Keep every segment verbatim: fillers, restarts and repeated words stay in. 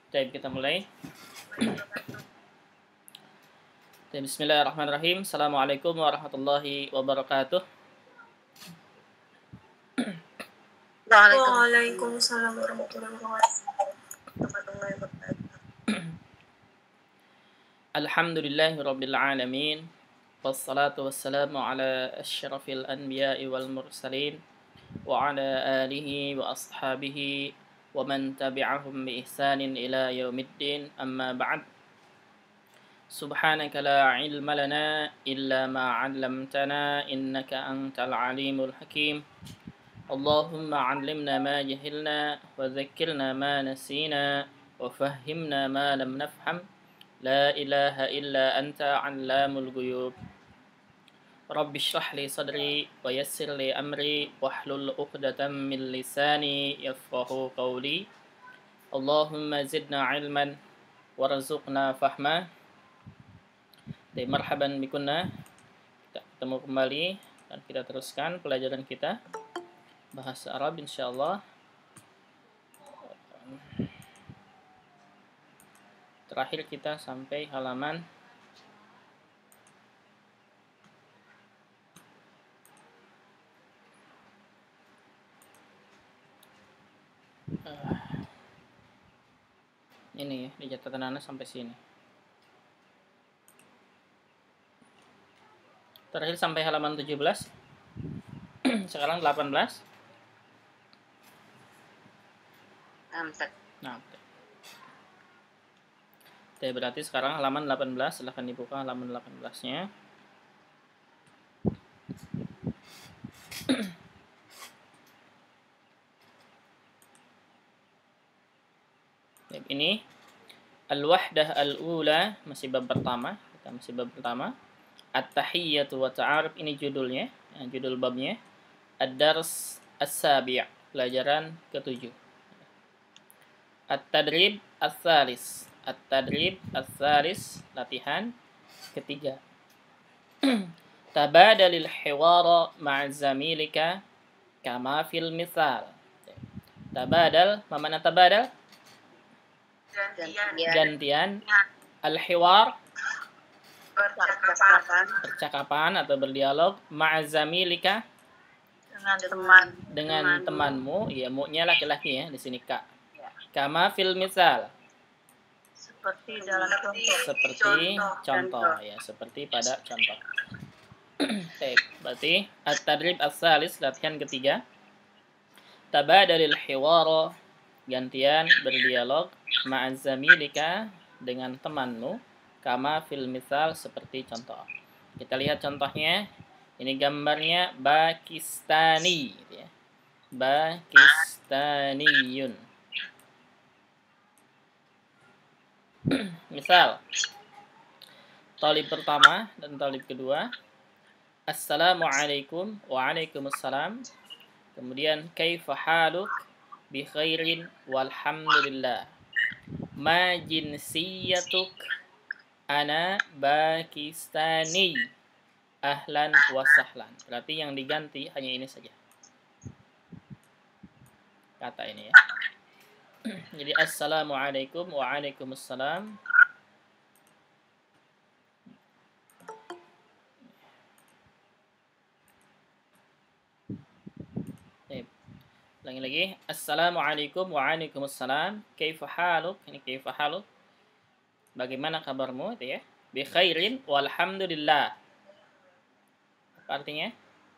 Baik, kita mulai. Bismillahirrahmanirrahim. Assalamualaikum warahmatullahi wabarakatuh. Waalaikumsalam warahmatullahi wabarakatuh. Alhamdulillahi rabbil alamin. Wassalatu wassalamu ala asyrafil anbiya'i wal mursalin wa ala alihi wa ashabihi wa man tabi'ahum bi ihsanin ila yaumiddin. Amma ba'd. Subhanaka la ilma lana illa ma 'allamtana innaka antal alimul hakim. Allahumma 'allimna ma jahilna wa dhakkirna ma nasina wa fahhimna ma lam nafham. La ilaha illa anta 'allamul ghuyub. Rabbi shrah li sadri wa yassir li amri wahlul 'uqdatam min lisani yafqahu qawli. Allahumma zidna 'ilman warzuqna fahma. Marhaban bikunna. Kita ketemu kembali dan kita teruskan pelajaran kita bahasa Arab insyaallah. Terakhir kita sampai halaman uh, ini ya, di catatan Anda sampai sini. Terakhir sampai halaman tujuh belas. Sekarang delapan belas. Nah, Oke, berarti sekarang halaman delapan belas. Silahkan dibuka halaman delapan belas-nya. Ini Al-Wahdah Al-Ula, masih bab pertama. Kita masih bab pertama. At-Tahiyyatu wa Ta'aruf, ini judulnya, judul babnya. Ad-Dars As-Sabi', pelajaran ketujuh. At-Tadrib As-Salis, At-Tadrib As-Salis, latihan ketiga. Tabadalil hiwara ma'a zamilika kama fil misal. Tabadal, ma mana tabadal? Gantian. Gantian. Al-hiwar, Percakapan percakapan atau berdialog. Ma'a zamilika, dengan teman. dengan temanmu. Ya, mu-nya laki-laki ya, di sini kak. Kama fil misal, Seperti dalam contoh. seperti contoh, ya, seperti pada contoh. Baik, berarti at-tadrib as-salis, latihan ketiga. Tabadalil hiwara, gantian berdialog. Ma'azamilika, dengan temanmu. Kama fil misal, seperti contoh. Kita lihat contohnya. Ini gambarnya Pakistani, ya. Pakistaniyun. Misal, talib pertama dan talib kedua. Assalamualaikum, waalaikumsalam. Kemudian kaifa haluk, bi khairin walhamdulillah. Ma jinsiyatuk, ana Pakistani. Ahlan wa sahlan. Berarti yang diganti hanya ini saja, kata ini ya. Jadi assalamualaikum, waalaikumsalam. Ulangi lagi. Assalamualaikum, waalaikumsalam. Kaifa haluk, ini kaifa haluk, bagaimana kabarmu, itu ya. Bi khairin walhamdulillah. Apa artinya?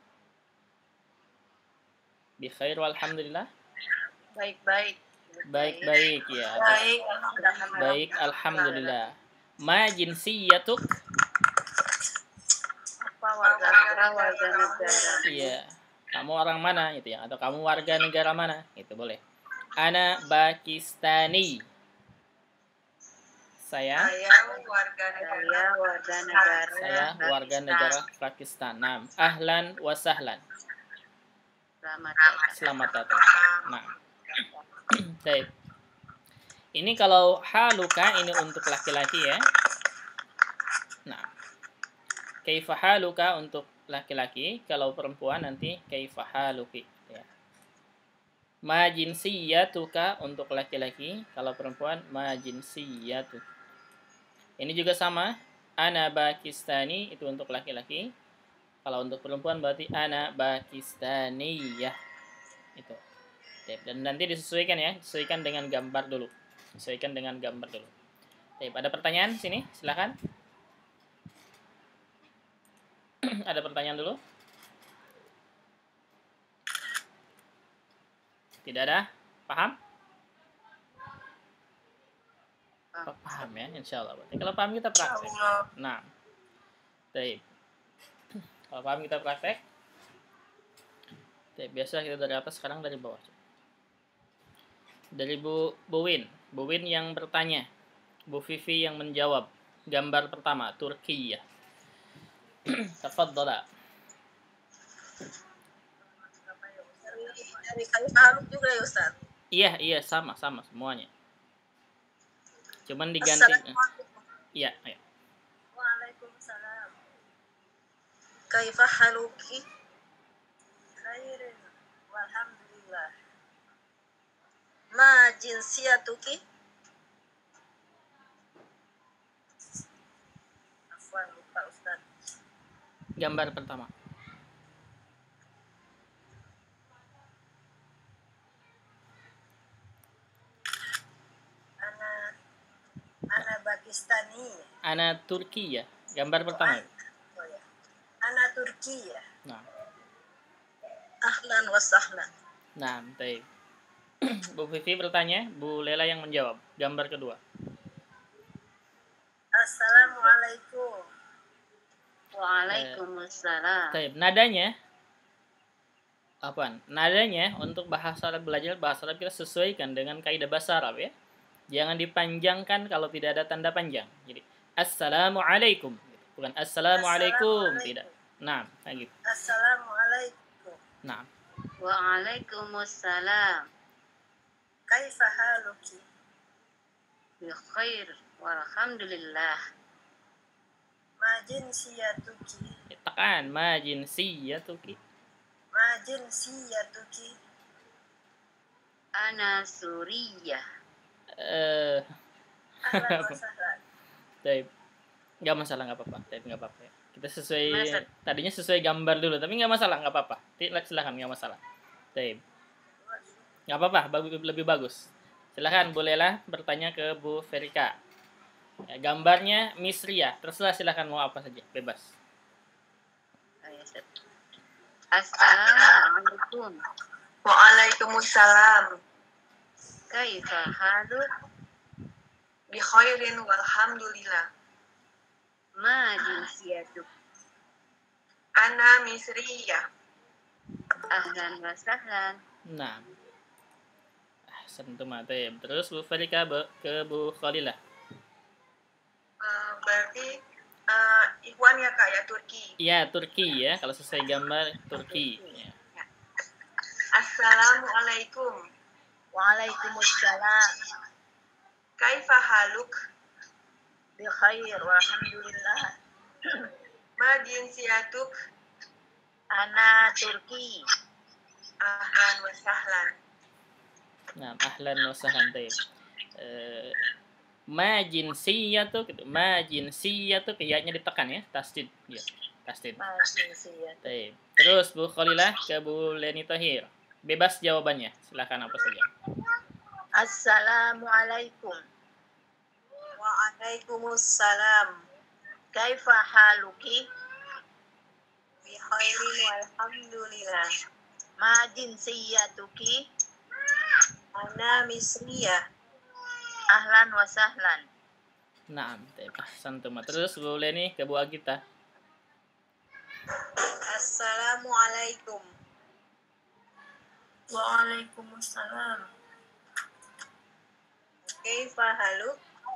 Bi khair walhamdulillah. Baik-baik. Baik-baik ya. Baik. Baik, alhamdulillah. Ma jinsiyatuk, Apa warga negara, warga negara. iya. Kamu orang mana gitu ya, atau kamu warga negara mana? Itu boleh. Ana Pakistani. Saya Saya warga negara. Saya warga negara. saya warga negara Pakistan. Nah, ahlan wa sahlan. Selamat datang. Selamat datang. Nah. Baik. Ini kalau haluka ini untuk laki-laki ya. Nah. Kaifa haluka untuk laki-laki, kalau perempuan nanti kaifa haluki ya. Ma jinsiyatuka untuk laki-laki, kalau perempuan ma jinsiyatu. Ini juga sama, ana Pakistani itu untuk laki-laki. Kalau untuk perempuan berarti ana Pakistaniyah. Itu. Dan nanti disesuaikan ya, disesuaikan dengan gambar dulu. Disesuaikan dengan gambar dulu. Baik, ada pertanyaan sini? Silakan. Ada pertanyaan dulu? Tidak ada? Paham? Oh, paham ya, insya Allah. Berarti kalau paham kita praktek. Nah, baik. Kalau paham kita praktek. Baik, biasa kita dari atas, sekarang dari bawah. Dari Bu Buwin. Buwin yang bertanya. Bu Vivi yang menjawab. Gambar pertama, Turki ya. Tafadhala. Dari Kaifa juga ya Ustaz? Iya, iya, sama, sama semuanya. Cuman diganti. Iya, iya. Waalaikumsalam. Kaifa haluki? Khairin. Walhamdulillah. Ma jinsiyatuki? Afwan, lupa Ustaz. Gambar pertama. Ana Ana Pakistani. Ana Turki ya. Gambar pertama. Oh ya. Ana Turki ya. Nah. Ahlan wa sahlan. Nah, baik. Bu Vivi bertanya, Bu Lela yang menjawab. Gambar kedua. Assalamualaikum. Waalaikumsalam. Baik, nadanya apa? Nadanya untuk bahasa Arab, belajar bahasa Arab kita sesuaikan dengan kaidah bahasa Arab ya. Jangan dipanjangkan kalau tidak ada tanda panjang. Jadi assalamualaikum, bukan assalamualaikum, tidak. Nah, kayak gitu. Assalamualaikum. Nah. Waalaikumsalam. Kaifa haluki? Bi khair walhamdulillah. Ma jinsiyatuki? Tekan ma jinsiyatuki. Ma jinsiyatuki? Ana Suriyah. Eh. Ahlan wa sahlan. Baik. Enggak masalah, enggak apa-apa. Tapi enggak apa-apa ya. Kita sesuai Masa. Tadinya sesuai gambar dulu, tapi enggak masalah, enggak apa-apa. Silakan, enggak masalah. Baik. Enggak apa-apa, bagus, lebih bagus. Silakan Bu Lela bertanya ke Bu Verika. Ya, gambarnya Misriyah. Terserah, silakan mau apa saja, bebas. Assalamualaikum. Waalaikumsalam. Kaifa haluk? Bi khairin walhamdulillah. Ma jinsiyatuk? Ana Misriyah. Ahlan wa sahlan. Nah. Ahsantum atem. Terus Bu Verika ke Bu Khalilah. Uh, berarti uh, Ikhwan ya Kak ya, Turki. Iya, Turki ya. Kalau sesuai gambar Turki. Ya. Assalamualaikum. Waalaikumsalam. Kaifa haluk? Bi khair walhamdulillah. Ma jinsiyatuk? Ana Turki. Ahlan wa sahlan. Nah, ahlan wa sahlan. Eh, ma jinsiyatu gitu. Ma jinsiyatu kayaknya ditekan ya, tasdid ya. Tasdid. Ma jinsiyatu. Baik. Terus Bu Khalilah ke Bu Leni Tahir. Bebas jawabannya. Silakan apa saja. Assalamualaikum. Waalaikumsalam. Kaifa haluki? Bi khairin walhamdulillah. Ma jinsiyatuki? Ana Misriyah. Ahlan wa sahlan. Naam, santum. Terus Bu Leni ke Bu Agita. Assalamualaikum. Waalaikumsalam. Kaifa haluk?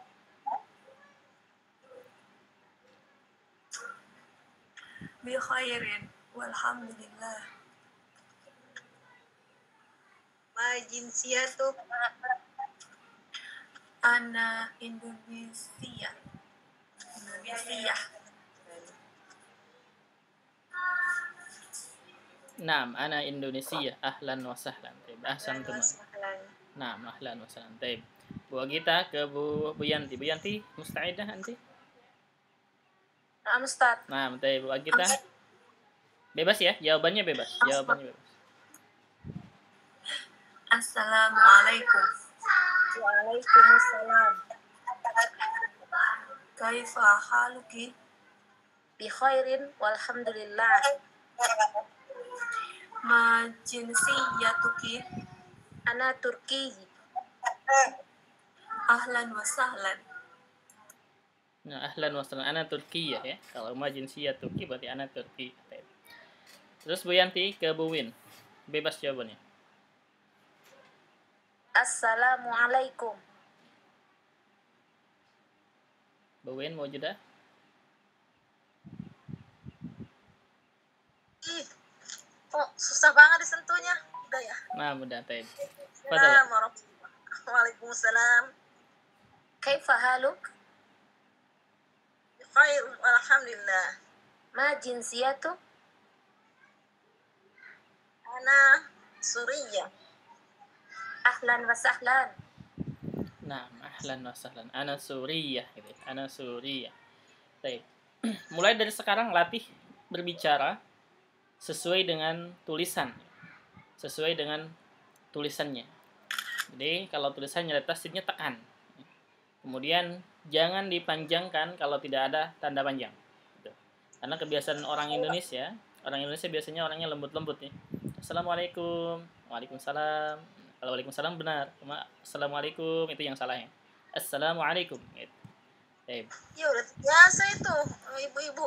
Bi khairin walhamdulillah. Ma jinsiyatuk? Ana Indonesia. Indonesia. Naam, ana Indonesia. Ahlan wa sahlan. Taib. Ahsantum. Ahlan. Naam, ahlan wa sahlan. Taib. Bu Gita ke Bu Bu Yanti. Bu Yanti, musta'idah anti? Naam Ustaz. Naam, taib. Bu Gita. Bebas ya, jawabannya bebas. Jawabannya bebas. Assalamualaikum. Waalaikumsalam. Kaifa haluki? Bi khairin walhamdulillah. Ma jinsiyatuki? Ana Turki. Ahlan wa sahlan. Nah, ahlan wa sahlan. Ana Turki ya. Kalau ma jinsiyah Turki berarti ana Turki. Taib. Terus Bu Yanti ke Bu Win. Bebas jawabannya. Assalamualaikum. Bu Win mau jeda? Ih, kok susah banget disentuhnya. Udah ya. Nah, mudah, taib. Waalaikumsalam. Kaifa haluk? Khair, alhamdulillah. Ma jinsiyatuk? Ana Suriya. Ahlan wa sahlan. Nah, ahlan wa sahlan. Ana Suriyah gitu. Ana Suriyah. Baik. Mulai dari sekarang latih berbicara sesuai dengan tulisan. Sesuai dengan tulisannya. Jadi, kalau tulisannya di atas sininya tekan. Kemudian jangan dipanjangkan kalau tidak ada tanda panjang. Gitu. Karena kebiasaan orang Indonesia, orang Indonesia biasanya orangnya lembut-lembut nih. Assalamualaikum. Waalaikumsalam. Kalau waalaikumsalam benar. Cuma assalamualaikum itu yang salahnya. Assalamualaikum. Gitu. Baik. Ya udah biasa itu ibu-ibu.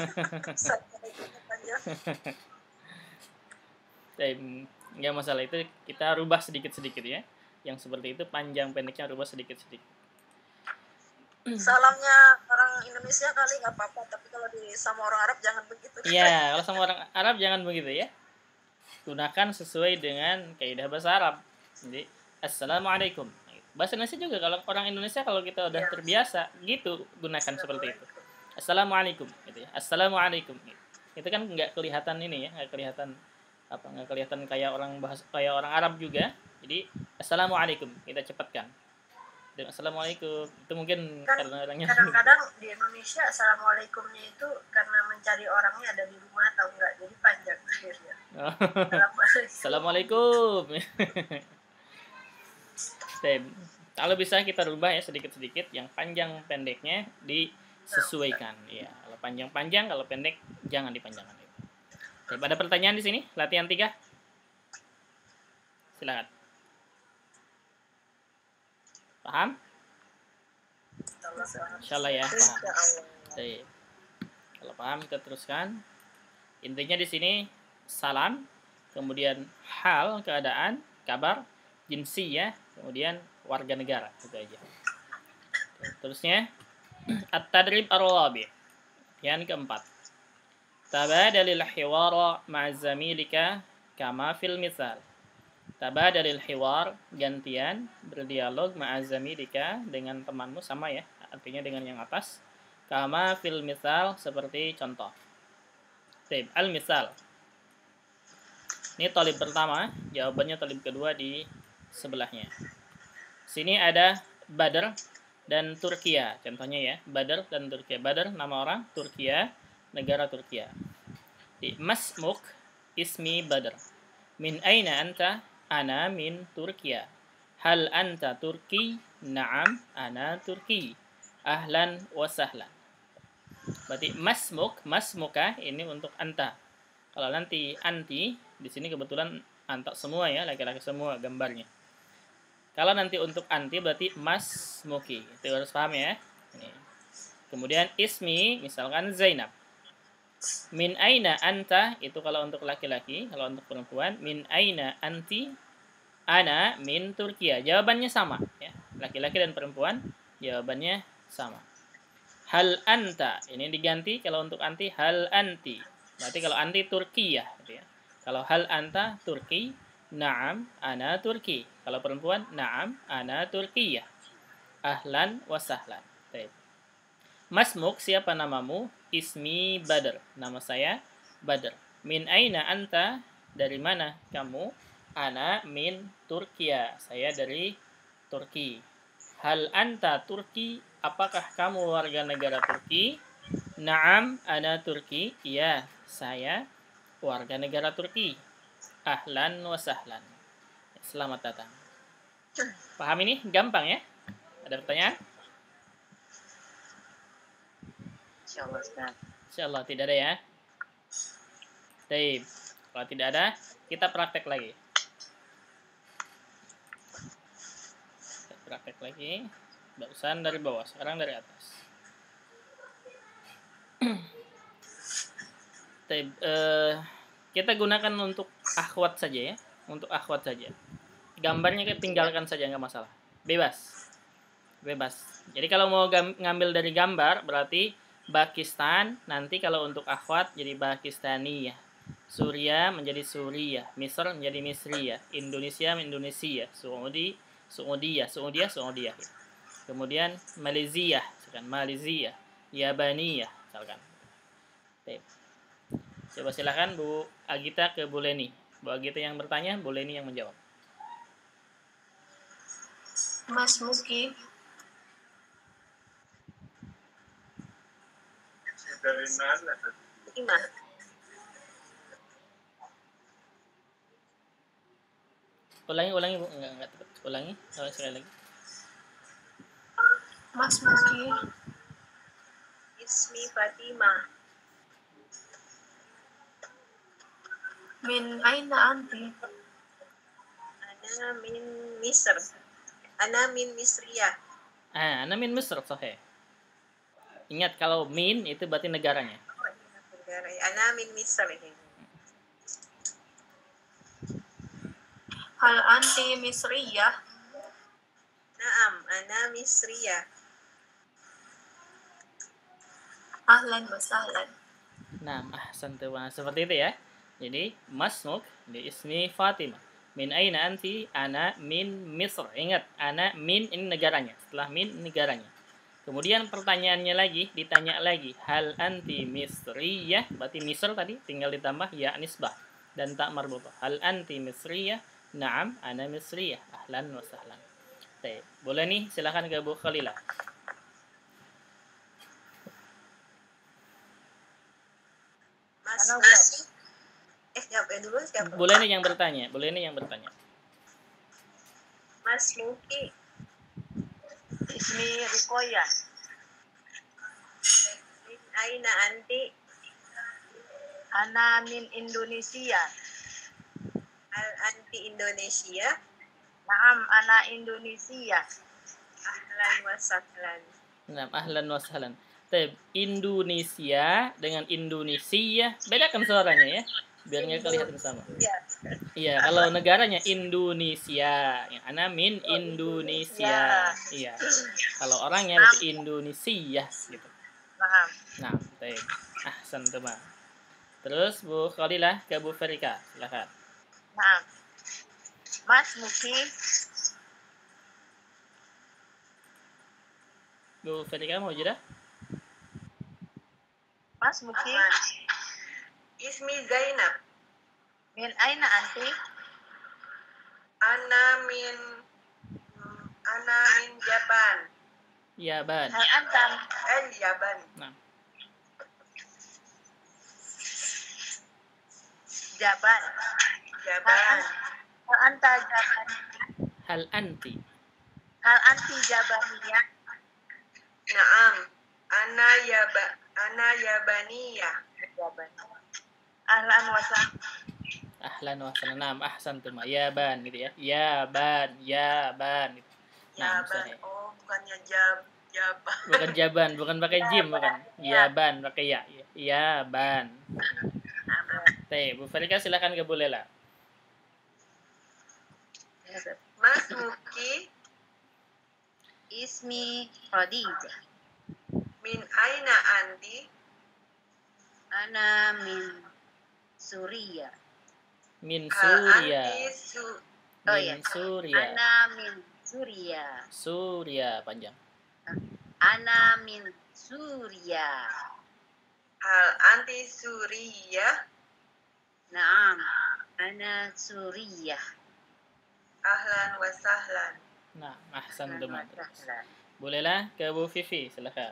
Baik, nggak masalah itu kita rubah sedikit-sedikit ya. Yang seperti itu panjang pendeknya rubah sedikit-sedikit. Salamnya orang Indonesia kali nggak apa-apa, tapi kalau di sama orang Arab jangan begitu. Iya, kalau sama orang Arab jangan begitu ya. Gunakan sesuai dengan kaidah bahasa Arab. Jadi, assalamualaikum. Bahasa Indonesia juga kalau orang Indonesia kalau kita udah ya. terbiasa gitu gunakan seperti itu. Assalamualaikum, gitu ya. Assalamualaikum. Gitu. Itu kan nggak kelihatan ini ya, nggak kelihatan apa nggak kelihatan kayak orang bahasa kayak orang Arab juga. Jadi, assalamualaikum kita cepatkan. Dan assalamualaikum itu mungkin kan, karena orangnya kadang-kadang di Indonesia assalamualaikumnya itu karena mencari orangnya ada di rumah atau enggak jadi panjang akhirnya. Oh. Assalamualaikum. Kalau bisa kita rubah ya sedikit-sedikit yang panjang pendeknya disesuaikan ya. Kalau panjang-panjang kalau pendek jangan dipanjangkan. Oke, ada pertanyaan di sini latihan tiga silakan. Paham? Insyaallah ya, paham. Baik. Kalau paham kita teruskan. Intinya di sini salam, kemudian hal, keadaan, kabar, jinsiyah, kemudian warga negara, itu aja. Terusnya at-tadrib ar-rabi'. Yang keempat. Tabadalil hiwara ma'a zamilika kama fil misal. Tabadalil hiwar, gantian berdialog ma'azamilika dengan temanmu sama ya, artinya dengan yang atas. Kama fil misal seperti contoh. Tib al misal. Ini talib pertama, jawabannya talib kedua di sebelahnya. Sini ada Badr dan Turkiya, contohnya ya, Badr dan Turkiya. Badr nama orang, Turkiya negara Turkiya. Di masmuk ismi Badr. Min aina anta? Ana min Turkiya. Hal anta Turki? Naam, ana Turki. Ahlan wa sahlan. Berarti masmuk, masmuka ini untuk anta. Kalau nanti anti, di sini kebetulan anta semua ya, laki-laki semua gambarnya. Kalau nanti untuk anti berarti masmuki. Itu harus paham ya. Ini. Kemudian ismi, misalkan Zainab. Min aina anta itu kalau untuk laki-laki, kalau untuk perempuan min aina anti? Ana min Turkiya. Jawabannya sama ya. Laki-laki dan perempuan jawabannya sama. Hal anta ini diganti kalau untuk anti hal anti. Berarti kalau anti Turkiya gitu ya. Kalau hal anta Turki, na'am ana Turki. Kalau perempuan na'am ana Turkiya. Ahlan wa sahlan. Baik. Masmuk siapa namamu? Ismi Badr. Nama saya Badr. Min aina anta? Dari mana kamu? Ana min Turkiya. Saya dari Turki. Hal anta Turki? Apakah kamu warga negara Turki? Naam, ana Turki. Iya, saya warga negara Turki. Ahlan wa sahlan. Selamat datang. Paham ini? Gampang ya? Ada pertanyaan? Insyaallah Ustaz. Insyaallah tidak ada ya. Baik. Kalau tidak ada, kita praktek lagi. Kita praktek lagi. Barusan dari bawah, sekarang dari atas. Baik, eh, kita gunakan untuk akhwat saja ya. Untuk akhwat saja. Gambarnya kita tinggalkan saja, nggak masalah. Bebas. Bebas. Jadi kalau mau ngambil dari gambar, berarti Pakistan. Nanti kalau untuk akhwat, jadi Pakistani ya. Suria menjadi Suria, Misr menjadi Misriya, Indonesia Indonesia, Saudi Saudia, Saudia Saudia. Kemudian Malaysia, misalkan Malaysia, Yabaniya, misalkan. Baik. Coba silakan Bu Agita ke Bu Leni. Bu Agita yang bertanya, Bu Leni yang menjawab. Mas Muki. Dari mana? Lima. Ulangi, ulangi Bu. Enggak, enggak tepat. Ulangi, ulangi sekali lagi. Mas Muki. Ismi Fatimah. Min aina anti? Ana min Misr. Ana min Misriyah. Ah, ana min Misr, sahih. Ingat kalau min itu berarti negaranya. Negara. Ana min Misr. Hal anti Misriyah? Naam, ana Misriyah. Ahlan wa sahlan. Nah, ahsan tuh. Seperti itu ya. Jadi, masmuk di ismi Fatimah. Min aina anti? Ana min Misr. Ingat, ana min ini negaranya. Setelah min negaranya. Kemudian pertanyaannya lagi, ditanya lagi, hal anti Misriyah? Berarti Misr tadi tinggal ditambah ya nisbah dan tak marbutah. Hal anti Misriyah? Naam, ana Misriyah. Ahlan wa sahlan. Baik, boleh nih, silakan ke Bu Khalilah. Mas, mas. Eh, jawab dulu siapa? Boleh nih yang bertanya, boleh nih yang bertanya. Mas Muki. Ismi Rukoya. Min aina anti? Ana min Indonesia. Al anti Indonesia? Naam, ana Indonesia. Ahlan wa sahlan. Nah, ahlan wa sahlan. Indonesia dengan Indonesia, bedakan suaranya ya, biar nggak kelihatan sama. Iya. Iya, kalau negaranya Indonesia, yang ana min Indonesia. Iya. Kalau orangnya berarti Indonesia gitu. Paham. Nah, baik. Ahsan teman. Terus Bu Khalilah ke Bu Ferika, silakan. Nah, Mas Muki. Bu Ferika mau jeda? Mas Muki. Ismi Zainab. Min aina anti? Ana min Ana min Japan. Yaban. Hal antam? Eh, Yaban. Nah. Jaban. Jaban. Hal anta Jaban. Hal anti. Hal anti Jabaniyah. Naam. Ana yaba Ana Yabaniyah. Jaban. Ahlan wa sahlan. Ahlan wa sahlan. Naam, ahsan tuh, Yaban gitu ya. Yaban, Yaban gitu. Nah, Yaban. Oh, bukannya Jab Jaban. Bukan Jaban, bukan pakai jim, bukan. Yaban pakai ya. Yaban. Teh, Bu Farika silakan ke Bu Lela. Mas Muki. Ismi Khadijah. Min aina anti? Ana min Suria. Min Suria. Su min oh, iya. Suria. Ana min Suria. Suria panjang. Ana min Suria. Al anti Suria? Naam. Ana Suriyah. Ahlan wa sahlan. Nah, ahsan Ahlan wa teman. sahlan. Bolehlah ke Bu Vivi, silakan.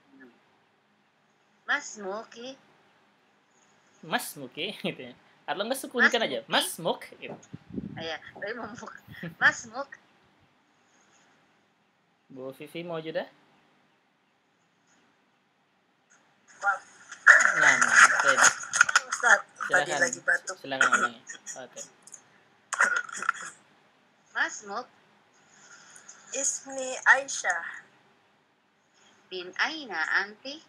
Masmuki. Mas Muki gitu ya. Atau enggak sukunkan aja. Masmuki. Mas Muk gitu. Ya, tapi memuk. Masmuk. Bu Vivi mau juga? Wah, Nah, nah, baik. Ustaz, tadi Silakan. lagi batuk. Silakan ulangi. Oke. Masmuk. Ismi Aisyah. Bin aina anti?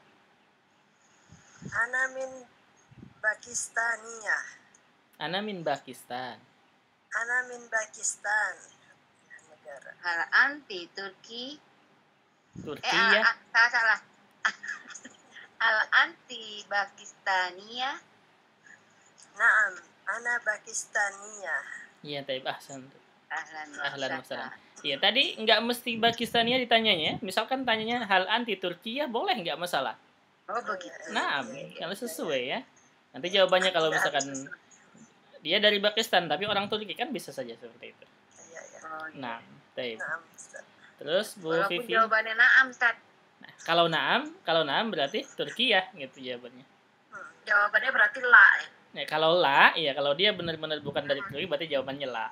Ana min Pakistaniyah. Ana min Pakistan. Ana min Pakistan. Negara. Hal anti Turki? Turki Eh, ya. ah, ah, salah salah. Hal anti Pakistaniyah? Naam, ana Pakistaniyah. Iya, taib ahsan. Ahlan wa Ahlan wa sahlan. sahlan. Iya, tadi nggak mesti Pakistania ditanyanya. Misalkan tanyanya hal anti Turkiya, boleh nggak masalah. Oh begitu. Nah, Iya, iya, kalau iya. sesuai ya. Nanti jawabannya kalau Tidak misalkan harus. dia dari Pakistan tapi orang Turki kan bisa saja seperti itu. Iya, iya. Oh, iya. Nah, taib. Naam, Ustaz. Terus Bu Walaupun Vivi. jawabannya naam, Ustaz. Nah, kalau naam, kalau naam berarti Turki ya gitu jawabannya. Hmm, jawabannya berarti la ya. Nah, kalau la, ya kalau dia benar-benar bukan dari Turki berarti jawabannya la.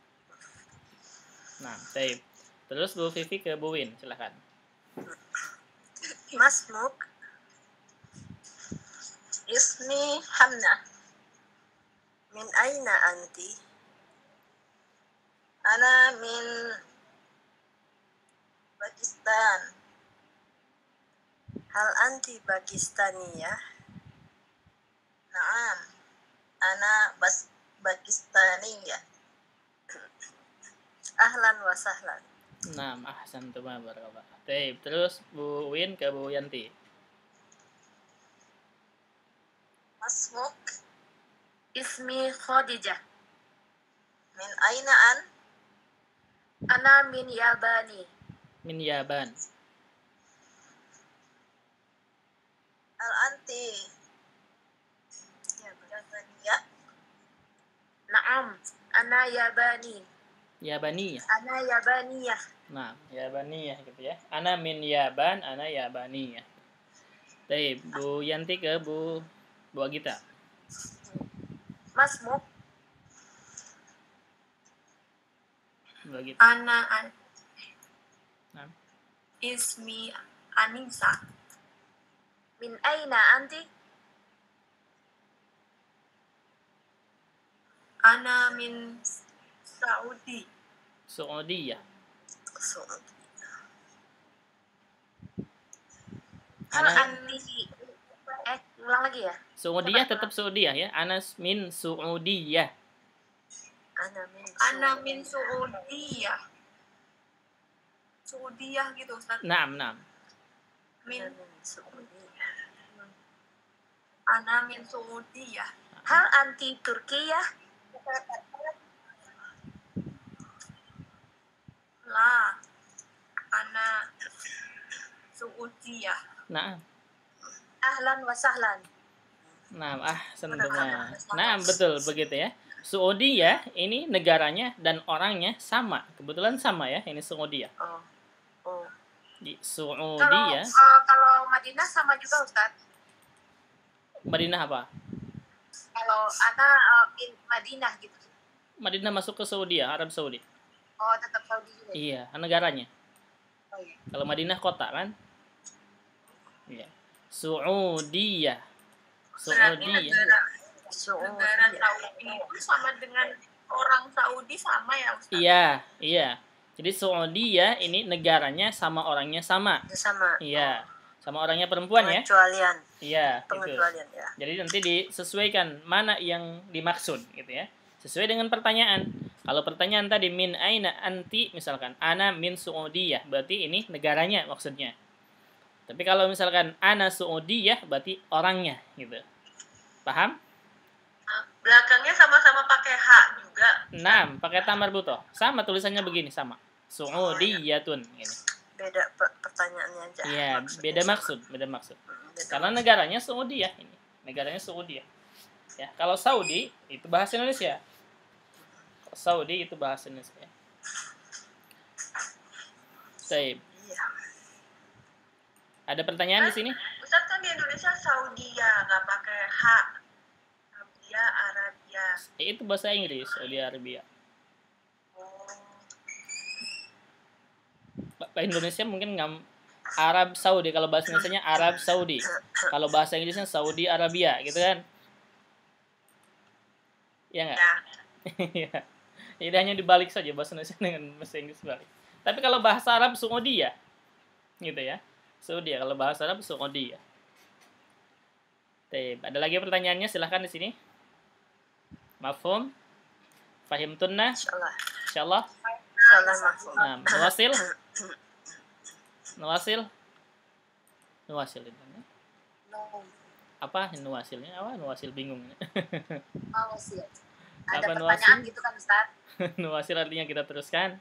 Nah, taib. Terus Bu Vivi ke Bu Win, silakan. Masmuk. Ismi Hamna. Min aina anti? Ana min Pakistan. Hal anti Pakistaniyah? Naam. Ana bas Pakistaniyah. Ahlan wa sahlan. Nah, ahsan tuh barakallah. Taib. Terus Bu Win ke Bu Yanti. Masmuk. Ismi Khadijah. Min aina an? Ana min Yabani. Min Yaban. Hal anti Yabaniyah? Naam. Ana Yabani. Yabaniyah. Ana Yabaniyah. Nah, Yabaniyah gitu ya. Ana min Yaban, ana Yabaniyah. Taib. Bu Yanti ke Bu Bu Agita. Masmuk. Bu Agita. Ana an. Nah. Ismi Anisa. Min aina anti? Ana min Saudi. Saudiyah. Saudi. Hal Ana anti? Eh, ulang lagi ya? Saudiyah tetap Saudiyah ya. Ana min Saudiyah. Ana min Ana min Saudiyah. Saudiyah gitu Ustaz. Naam, naam. Min Ana min Saudi. Ana min Saudiyah. Hal anti Turkiyah? La. Ana Saudiyah. Naam. Ahlan wa sahlan. Nah, ah, sentuhnya. Nah, betul begitu ya. Saudi ya, ini negaranya dan orangnya sama. Kebetulan sama ya, ini Saudi ya. Oh. Oh. Di Saudi Kalau ya. uh, kalau Madinah sama juga Ustaz. Madinah apa? Kalau Ana uh, min Madinah gitu. Madinah masuk ke Saudi ya, Arab Saudi. Oh, tetap Saudi juga. Iya, negaranya. Oh, iya. Kalau Madinah kota kan? Iya. Saudi ya. Berarti Saudi ya. negara, Saudi. negara Saudi itu sama dengan orang Saudi sama ya Ustaz? Iya, iya. Jadi Saudi ya, ini negaranya sama orangnya sama. Sama. Iya. Sama orangnya perempuan ya. Pengecualian. Iya, gitu. Pengecualian ya. Jadi nanti disesuaikan mana yang dimaksud gitu ya. Sesuai dengan pertanyaan. Kalau pertanyaan tadi min aina anti misalkan ana min Saudiyah, berarti ini negaranya maksudnya. Tapi kalau misalkan ana Saudiyah berarti orangnya gitu. Paham? Belakangnya sama-sama pakai H juga. Nah, pakai tamar buto. Sama tulisannya begini sama. Saudiyatun ini. Beda pe- pertanyaannya aja. Iya, Maksudnya beda sama. maksud, beda maksud. Hmm, beda Karena maksud. negaranya Saudiyah ini. Negaranya Saudiyah. Ya, kalau Saudi itu bahasa Indonesia. Kalau Saudi itu bahasa Indonesia. Baik. Iya. Ada pertanyaan di sini? Ustaz kan di Indonesia Saudi ya, nggak pakai H. Saudi Arabia. Eh, itu bahasa Inggris, Saudi Arabia. Oh. Bahasa Indonesia mungkin nggak Arab Saudi, kalau bahasa Indonesianya Arab Saudi. Kalau bahasa Inggrisnya Saudi Arabia, gitu kan? Iya nggak? Ya. Iya. Jadi hanya dibalik saja bahasa Indonesia dengan bahasa Inggris balik. Tapi kalau bahasa Arab Saudi ya, gitu ya. Saudi ya, kalau bahasa Arab Saudi ya. Baik, ada lagi pertanyaannya? Silahkan di sini. Mafhum? Fahimtunna? Insyaallah. Insyaallah. Insyaallah mafhum. Nah, Nawasil? Nawasil? Nawasil itu. No. Apa nuwasilnya? Apa nuwasil bingung. Nawasil. Apa Ada nawasil? pertanyaan gitu kan Ustaz? Nuwasil artinya kita teruskan.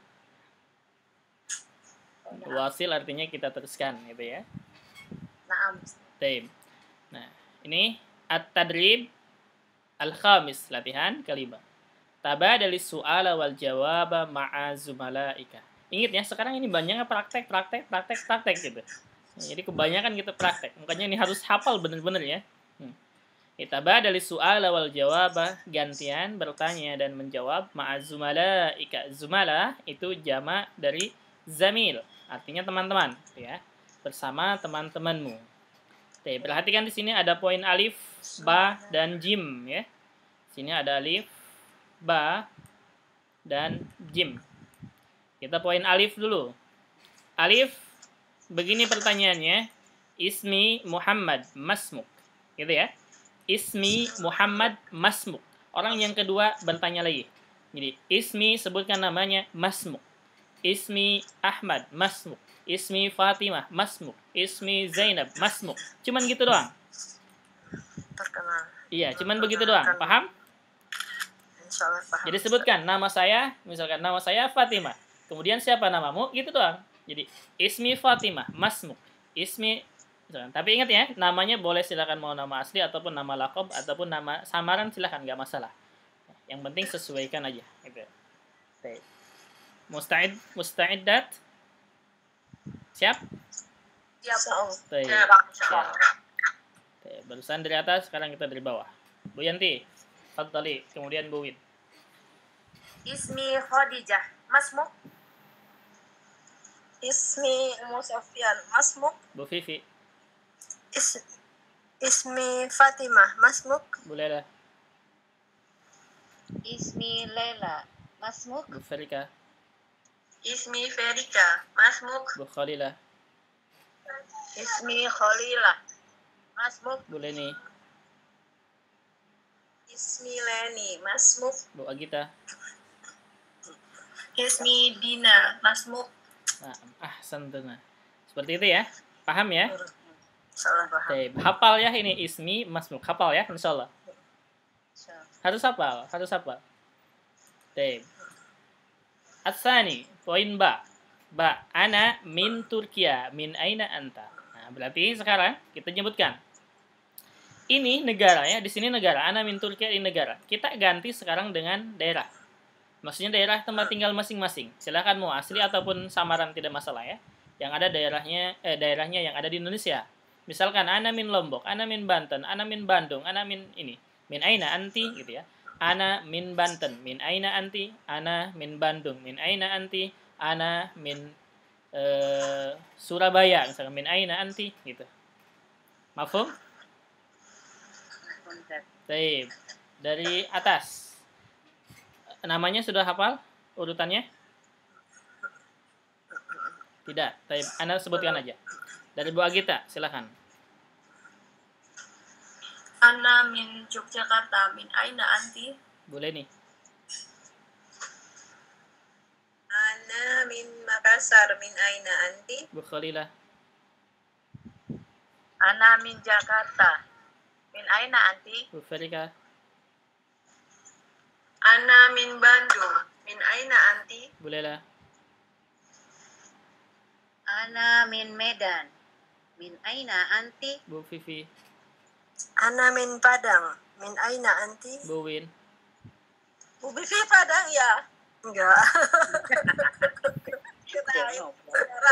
Wasil artinya kita teruskan, gitu ya. Naam. Baik. Nah, ini at-tadrib al-khamis, latihan kelima. Tabadalis su'ala wal jawaba ma'a zumalaika. Ingat ya, sekarang ini banyaknya praktek, praktek, praktek, praktek gitu. Nah, jadi kebanyakan kita praktek. Makanya ini harus hafal benar-benar ya. Hmm. Tabadalis su'ala wal jawaba, gantian bertanya dan menjawab ma'a zumalaika. Zumala itu jama dari zamil, artinya teman-teman, ya. Bersama teman-temanmu. Oke, perhatikan di sini ada poin alif, ba, dan jim ya. Sini ada alif, ba, dan jim. Kita poin alif dulu. Alif, begini pertanyaannya. Ismi Muhammad masmuk. Gitu ya. Ismi Muhammad masmuk. Orang yang kedua bertanya lagi. Jadi, ismi sebutkan namanya masmuk. Ismi Ahmad masmuk. Ismi Fatimah masmuk. Ismi Zainab masmuk. Cuman gitu doang. Terkenal. Iya, cuman begitu doang. Paham? Insyaallah paham. Jadi sebutkan nama saya, misalkan nama saya Fatimah. Kemudian siapa namamu? Gitu doang. Jadi ismi Fatimah masmuk. Ismi misalkan. Tapi ingat ya, namanya boleh silakan mau nama asli ataupun nama lakob ataupun nama samaran silakan, nggak masalah. Yang penting sesuaikan aja. Gitu. Baik. Musta'id, musta'iddat? Siap? Siap. Baik. Ya, Siap. Baik. Barusan dari atas, sekarang kita dari bawah. Bu Yanti, fadhali, kemudian Bu Win. Ismi Khadijah masmuk. Ismi Ummu Sofyan masmuk. Bu Vivi, Is, ismi Fatimah masmuk. Bu Lela, Ismi Laila masmuk. Bu Ferika, Ismi Ferika masmuk. Bu Khalilah, Ismi Khalilah masmuk. Bu Leni, Ismi Leni masmuk. Bu Agita. Ismi Dina masmuk. Nah, ah, santuna. Seperti itu ya. Paham ya? Salah paham. Baik. Hafal ya ini ismi masmuk. Hafal ya, insyaallah. Harus hafal, harus hafal. Baik. Asani, poin ba. Ba, ana min Turkiya, min aina anta. Nah, berarti sekarang kita nyebutkan. Ini negara ya, di sini negara. Ana min Turkiya ini negara. Kita ganti sekarang dengan daerah. Maksudnya daerah tempat tinggal masing-masing. Silakan mau asli ataupun samaran tidak masalah ya. Yang ada daerahnya eh, daerahnya yang ada di Indonesia. Misalkan ana min Lombok, ana min Banten, ana min Bandung, ana min ini. Min aina anti gitu ya. Ana min Banten, min aina anti, ana min Bandung, min aina anti, ana min eh, Surabaya, misalkan min aina anti gitu. Mafhum? Baik. Dari atas. Namanya sudah hafal urutannya? Tidak. Baik, Anda sebutkan aja. Dari Bu Agita, silakan. Ana min Yogyakarta, min aina anti? Bu Leni. Ana min Makassar, min aina anti? Bu Khalilah. Ana min Jakarta. Min aina anti? Bu Ferika. Ana min Bandung, min aina anti? Bu Lela. Ana min Medan. Min aina anti? Bu Vivi. Ana min Padang, Min aina anti? Bu Win. Bu Bivi Padang ya. Enggak. Kirain Jangan. saudara.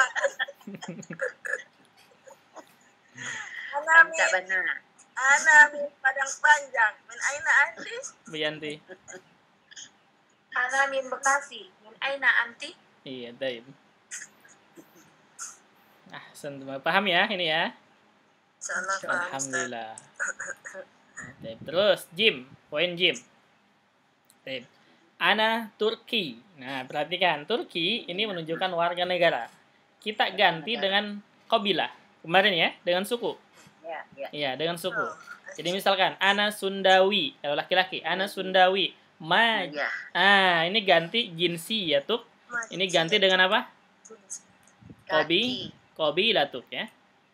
Ana Ancak min benar. Ana min Padang Panjang. Min aina anti? Bu Yanti. Ana min Bekasi. Min aina anti? Iya, Taib. Nah, sentuh paham ya ini ya? Salah paham, Ustaz. Alhamdulillah. Nah, Taib. Terus Jim, poin Jim. Taib. Ana Turki. Nah, perhatikan, Turki ini menunjukkan warga negara. Kita ganti dengan kabilah. Kemarin ya, dengan suku. Ya, ya. Iya, dengan suku. Oh, Jadi misalkan Ana Sundawi, kalau laki-laki, Ana Sundawi. Ma. Ya. Ah, ini ganti jinsi ya, tuh. Ini ganti dengan apa? Kobi. Kaki. Kobi latuk ya.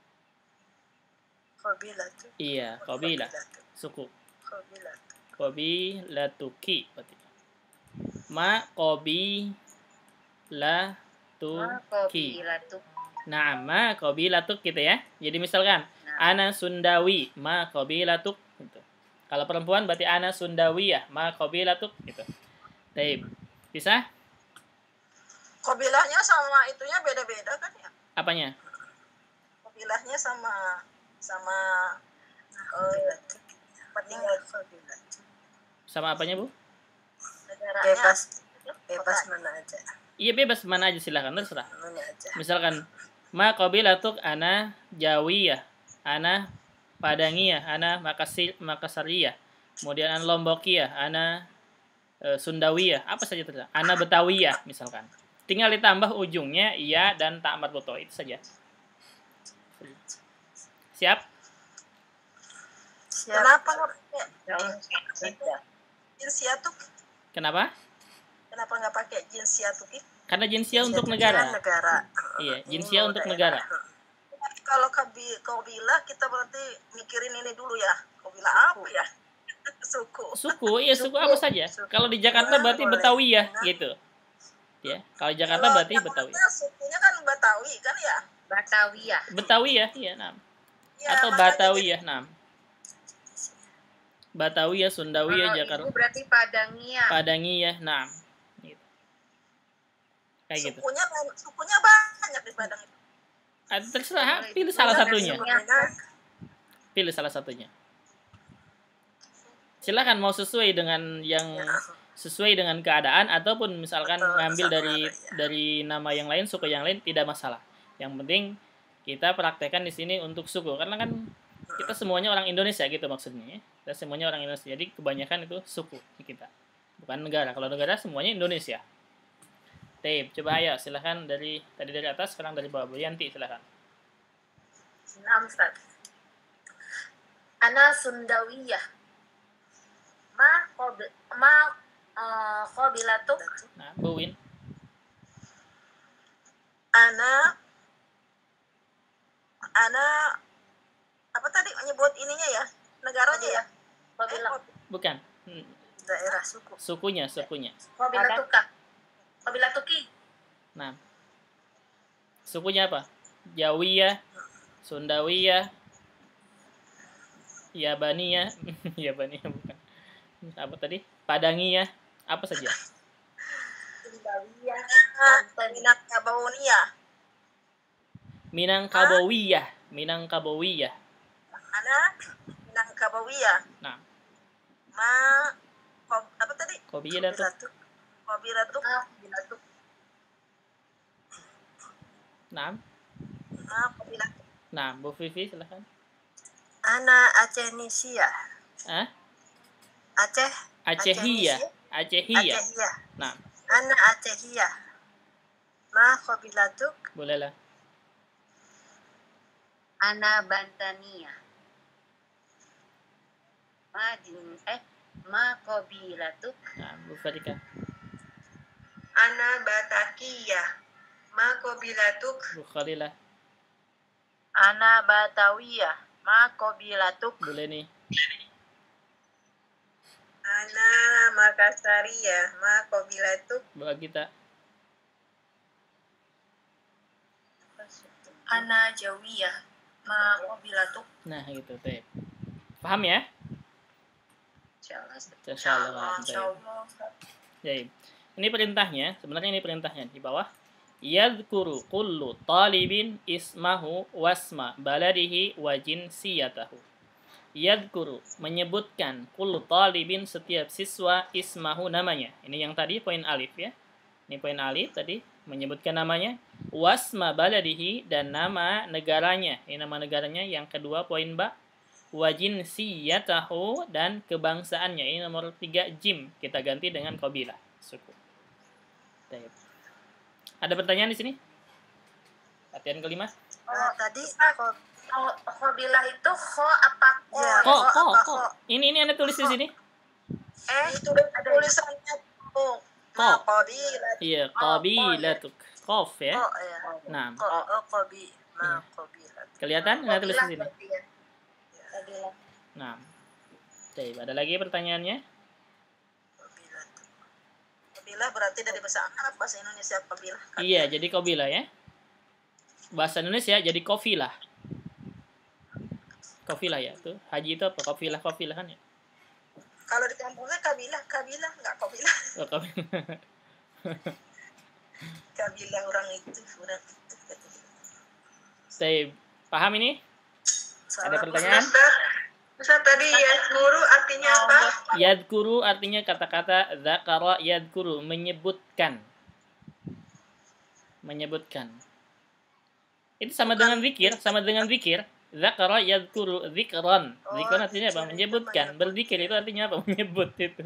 Qabila tu. Iya, kabilah, suku. Qabila. Kobi latuki berarti. Ma kobi Ma latuki. kobi latuk. Nah, ma kobi latuk gitu ya. Jadi misalkan Nah, ana Sundawi, ma kobi latuk gitu. Kalau perempuan berarti ana Sundawiyah, ma kobi latuk gitu. Taib. Bisa? Kabilahnya sama itunya beda-beda kan ya? Apanya? Kabilahnya sama sama Qabila tu. peninggal Qabila tu. Sama apanya, Bu? negaranya. Bebas. Bebas mana aja. Iya, bebas mana aja silahkan, terserah. Mana aja. Misalkan ma qabilatuk ana Jawiyah, ana Padangiyah, ana Makasir Makasariyah. Kemudian ana Lombokiyah, ana e, Sundawiyah, apa saja terserah. Ana Betawiyah misalkan. Tinggal ditambah ujungnya iya dan tak marbuto, itu saja. Siap? Siap. Kenapa nggak pakai beda. jinsiatuk? Kenapa? Kenapa nggak pakai jinsiatuk? Karena jinsia untuk Itu negara. kan negara. Iya, Ini jinsia mau untuk daerah. negara. Kalau kabi kabilah kita berarti mikirin ini dulu ya. Kabilah apa ya? Suku. Suku, iya suku apa saja. Suku. Kalau di Jakarta berarti Boleh. Betawiyah gitu. Ya, kalau Jakarta Kalau berarti Betawi. Jakarta sukunya kan Betawi kan ya? Batavia. Betawiyah, iya, nah. Ya, Atau makanya Batawiyah, nah. Batawiyah, Sundawiyah, Kalau Jakarta. ibu berarti Padangiyah. Padangiyah, nah. Gitu. Kayak jadi gitu. Sukunya kan sukunya banyak di Padang itu. Ah, terserah, pilih salah satunya. Semuanya Pilih salah satunya. Silakan mau sesuai dengan yang sesuai dengan keadaan ataupun misalkan Betul, ngambil sama dari ada, ya. dari nama yang lain, suku yang lain tidak masalah. Yang penting kita praktekkan di sini untuk suku karena kan kita semuanya orang Indonesia gitu maksudnya ya. Kita semuanya orang Indonesia. Jadi kebanyakan itu suku di kita. Bukan negara. Kalau negara semuanya Indonesia. Tape, coba ayo silakan dari tadi dari atas sekarang dari bawah. Bu Yanti silakan. Nah, Ustaz. Ana Sundawiyah. Ma qabi ma eh, qabilatuk Nah, Bu Win. Ana Ana apa tadi menyebut ininya ya? Negaranya ya? qabilah Bukan. Hmm, Daerah suku. sukunya, sukunya. qabilatuka. Qabilatuki. Nah. Sukunya apa? Jawiyah, Sundawiyah, Yabaniyah, Yabaniyah bukan. Apa tadi? Padangiyah, apa saja? Sundawiyah. Minangkabaunia. Minangkabawiyah, Minangkabawiyah. Ana Minangkabauia. Nah, Ma Kob, apa tadi? Kobiyah tuh. Qabilatuk. Qabilatuk. Qabilatuk. Nah, Ma Qabilatuk. nah, Bu Vivi silahkan. Ana Acehisia. Ah, Aceh. Acehiyah, Acehiyah. Acehia. Nah, Ana Acehia. Ma Qabilatuk. boleh lah. Ana Bantania. Ma jin eh ma qabilatuk. Nah, Bu Farika, Ana Batakiyah. Ma Qabilatuk. Bu Khalilah, Ana Batawiyah. Ma qabilatuk. boleh nih. Ana Makassariyah. Ma Qabilatuk. Bu Agita, Ana Jawiyah. Ma qabilatuk. nah gitu teh. Paham ya? Insyaallah. Insyaallah. Insyaallah. Baik. Ini perintahnya, sebenarnya ini perintahnya di bawah. Yadhkuru kullu talibin ismahu wasma baladihi wa jinsiyatahu. Yadhkuru, menyebutkan kullu talibin, setiap siswa, ismahu, namanya. Ini yang tadi poin alif ya. Ini poin alif tadi, menyebutkan namanya. Wasma baladihi, dan nama negaranya. Ini nama negaranya. Yang kedua poin ba. Wa jinsiyatahu, dan kebangsaannya. Ini nomor tiga, jim. Kita ganti dengan qabilah. Suku. Baik. Ada pertanyaan di sini? Latihan kelima. Nah, tadi kok Qabilah itu kho apa ko? Ya, Kok, kok kok, apa, kok. kok? Ini ini Anda tulis di sini. Eh, itu tulisannya tuh. Nah, Kok. qabilah. Iya, qabilatuk. Qaf ya. Kok ya. Nah, Kok oh, qabi. Nah, qabilah. kelihatan Anda tulis di sini. berarti ya. Qabilah. Nah. Baik, ada lagi pertanyaannya? Qabilah. Qabilah berarti dari bahasa Arab, bahasa Indonesia qabilah. Iya, jadi qabilah ya. Bahasa Indonesia jadi qafilah. Qafilah ya, tuh. Haji itu apa? Qafilah, qafilah kan ya. Kalau di kampungnya kabilah, kabilah enggak qabilah. Oh, qafilah. Kabilah orang itu, orang itu. Baik, paham ini? Ada Salah. pertanyaan? Ustaz, tadi yazkuru artinya apa? Yadkuru artinya kata-kata dzakara yadkuru, menyebutkan. Menyebutkan. Itu sama dengan zikir, sama dengan zikir. Dzakara yadkuru dzikran. Oh, Dzikran artinya apa? zikir itu Menyebutkan. menyebut. Berzikir itu artinya apa? Menyebut itu.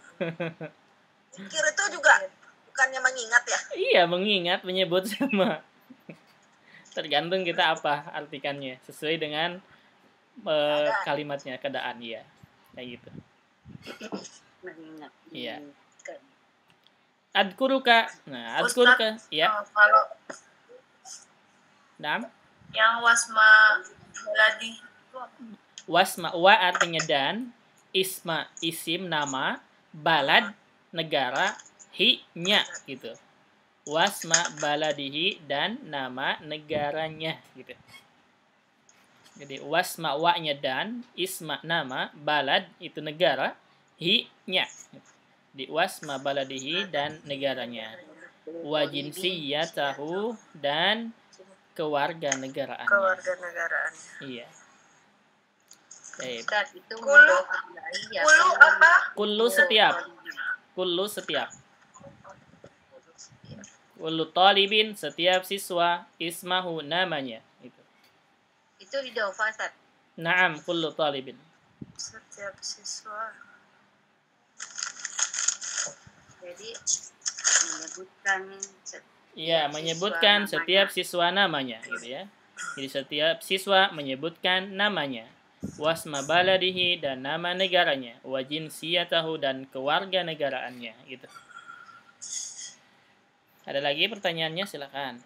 Zikir itu juga bukannya mengingat ya? Iya, mengingat, menyebut sama. Tergantung kita apa artikannya, sesuai dengan eh, Keadaan. kalimatnya, keadaan ya. Kayak gitu. Mengingat. Iya. mengingatkan. Adkuruka. Nah, adkuruka ya. Oh, kalau Naam. yang wasma baladi itu apa? Wasma, wa artinya dan, isma isim nama, balad negara, hi nya gitu. Wasma baladihi, dan nama negaranya gitu. Jadi wasma wa-nya dan, isma nama, balad itu negara, hi nya. Di wasma baladihi dan negaranya. Wa jinsiyatahu, dan kewarganegaraannya. Kewarganegaraan. Iya. Baik. Ustaz, itu Kulu- mudhaf ilaih ya. Kulu apa? Kullu setiap. Kullu setiap. Kullu talibin, setiap siswa, ismahu, namanya. Itu. Itu idhofa, Ustaz. Naam, kullu talibin. Setiap siswa. Jadi menyebutkan set- Iya, Siswa menyebutkan namanya. setiap siswa namanya, gitu ya. Jadi setiap siswa menyebutkan namanya. Wasma baladihi, dan nama negaranya. Wa jinsiyatahu, dan kewarganegaraannya, gitu. Ada lagi pertanyaannya, silakan.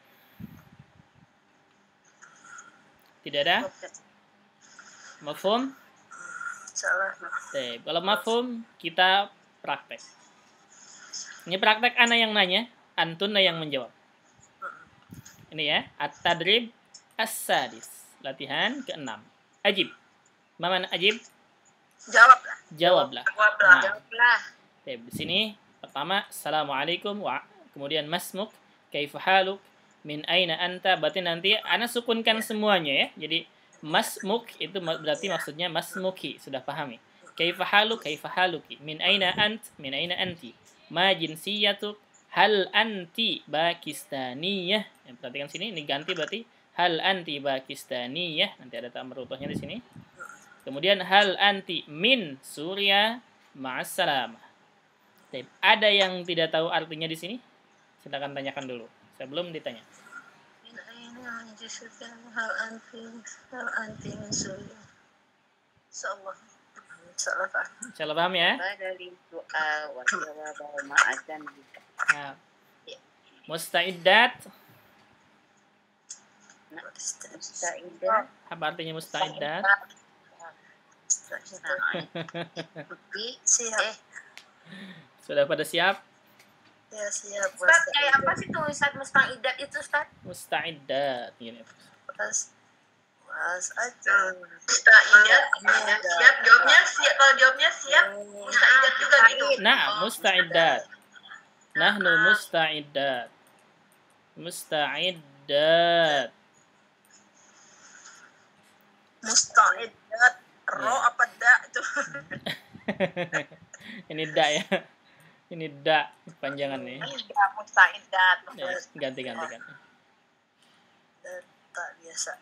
Tidak ada? Mafhum? Salah. Baik, kalau mafhum kita praktek. Ini praktek ana yang nanya, antuna yang menjawab. Ini ya, at-tadrib as-sadis. Latihan keenam. Ajib. Maman ajib? Jawab lah. Jawablah. Jawablah. Nah, Jawablah. baik, di sini pertama assalamualaikum wa kemudian masmuk, kaifa haluk, min aina anta, berarti nanti ana sukunkan semuanya ya. Jadi masmuk itu ma- berarti maksudnya masmuki, sudah pahami. Kaifa haluk, kaifa haluki, min aina ant, min aina anti. Ma jinsiyatuk, hal anti Pakistaniyah. Yang perhatikan sini, ini ganti berarti hal anti Pakistaniyah. Nanti ada tamar rutuhnya di sini. Kemudian hal anti min Suria, ma'assalamah. Baik, ada yang tidak tahu artinya di sini? Silakan tanyakan dulu sebelum ditanya. Ini menjadikan hal anti, hal anti Suria. Insyaallah. Insyaallah Pak. Insyaallah paham ya? Apa dari doa wa jawab wa ma'adzan juga. Nah, musta'iddat. Nah, Musta'idah. Apa artinya musta'iddat? Bukti. Siap. Eh, Sudah pada siap? Ya siap. Ustaz, kayak apa sih tulisan musta'idat itu, Ustaz? Musta'iddat. Gini. Pas Mas aja. Mustaidat. Siap jawabnya siap. Kalau jawabnya siap, mustaidat juga gitu. Nah, musta'iddat. Nahnu musta'iddat. Musta'iddat. Mustaidat. Ro Iya. apa da itu? Ini da ya. Ini da panjangan nih. Ya, mustaidat. Ya, ganti ganti ganti. Tak biasa.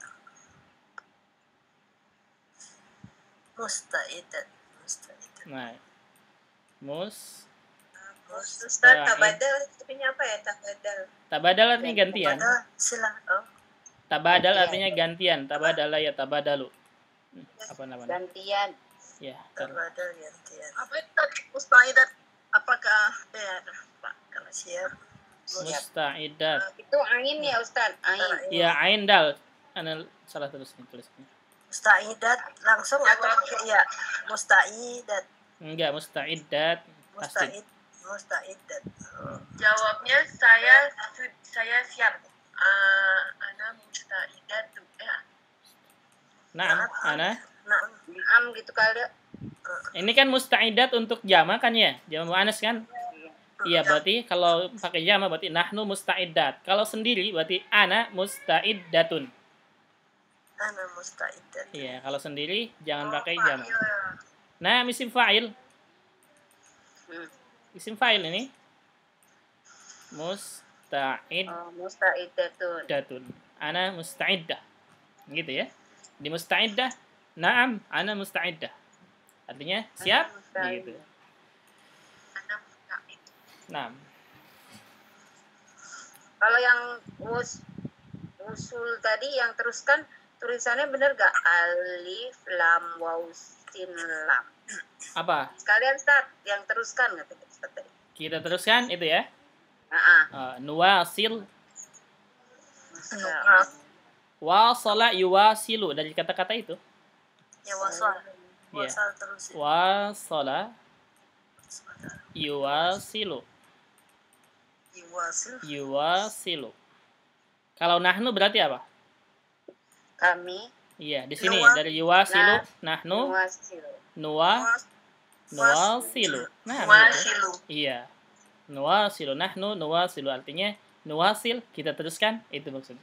Mustaidat. Mustaidat. Nah. Mus Ustaz, Musta'id. tabadal artinya apa ya? Tabadal. tabadal artinya gantian. Pada sila. Oh, Tabadal artinya gantian. Tabadala ya tabadalu. Hmm, Apa namanya? Gantian. Ya, tar- terbadal gantian. Apa itu tadi mustaidat? Apakah ya Pak kalau Siap. musta'iddat. Itu angin ya Ustaz, angin. Ya, ain dal. Ana salah terus nih tulisnya. Mustaidat langsung atau pakai ya? Mustaidat. Enggak, musta'iddat. Pasti. Mustaid. Mustaidat. Oh. Jawabnya saya saya siap. Uh, ana mustaidat tuh ya. Nah, ana. Nah, Am gitu kali. Ini kan musta'iddat untuk jama kan ya? Jama muannas kan? Iya, berarti kalau pakai jama berarti nahnu musta'iddat. Kalau sendiri berarti ana musta'iddatun. ana mustaidat. Iya, kalau sendiri jangan pakai jama. Nah, isim fa'il. Hmm. Isim fa'il ini musta'iddatun. Oh, mustaidatun. Ana musta'iddah. Gitu ya. Di musta'iddah, na'am, ana musta'iddah. Artinya siap musta'iddah. gitu. Ana musta'id. Nah, Kalau yang us, usul tadi yang teruskan tulisannya bener gak? Alif lam waw sin lam. apa? Sekalian start yang teruskan katanya Ustaz tadi. Kita teruskan itu ya. Heeh. Uh, nuwasil, Nah, wasala yuwasilu dari kata-kata itu. Ya wasal. Iya. Wasal terus. ya. Wasala yuwasilu. Iwasil. Yuwasilu. Kalau nahnu berarti apa? kami Iya, di sini Nuwa. dari yuwasilu, Nah. nahnu, muasil. nuwa, Was- nuwasilu. Nah, Muasilu. iya. Nuwasilu, nahnu, nuwasilu artinya nuwasil, kita teruskan, itu maksudnya.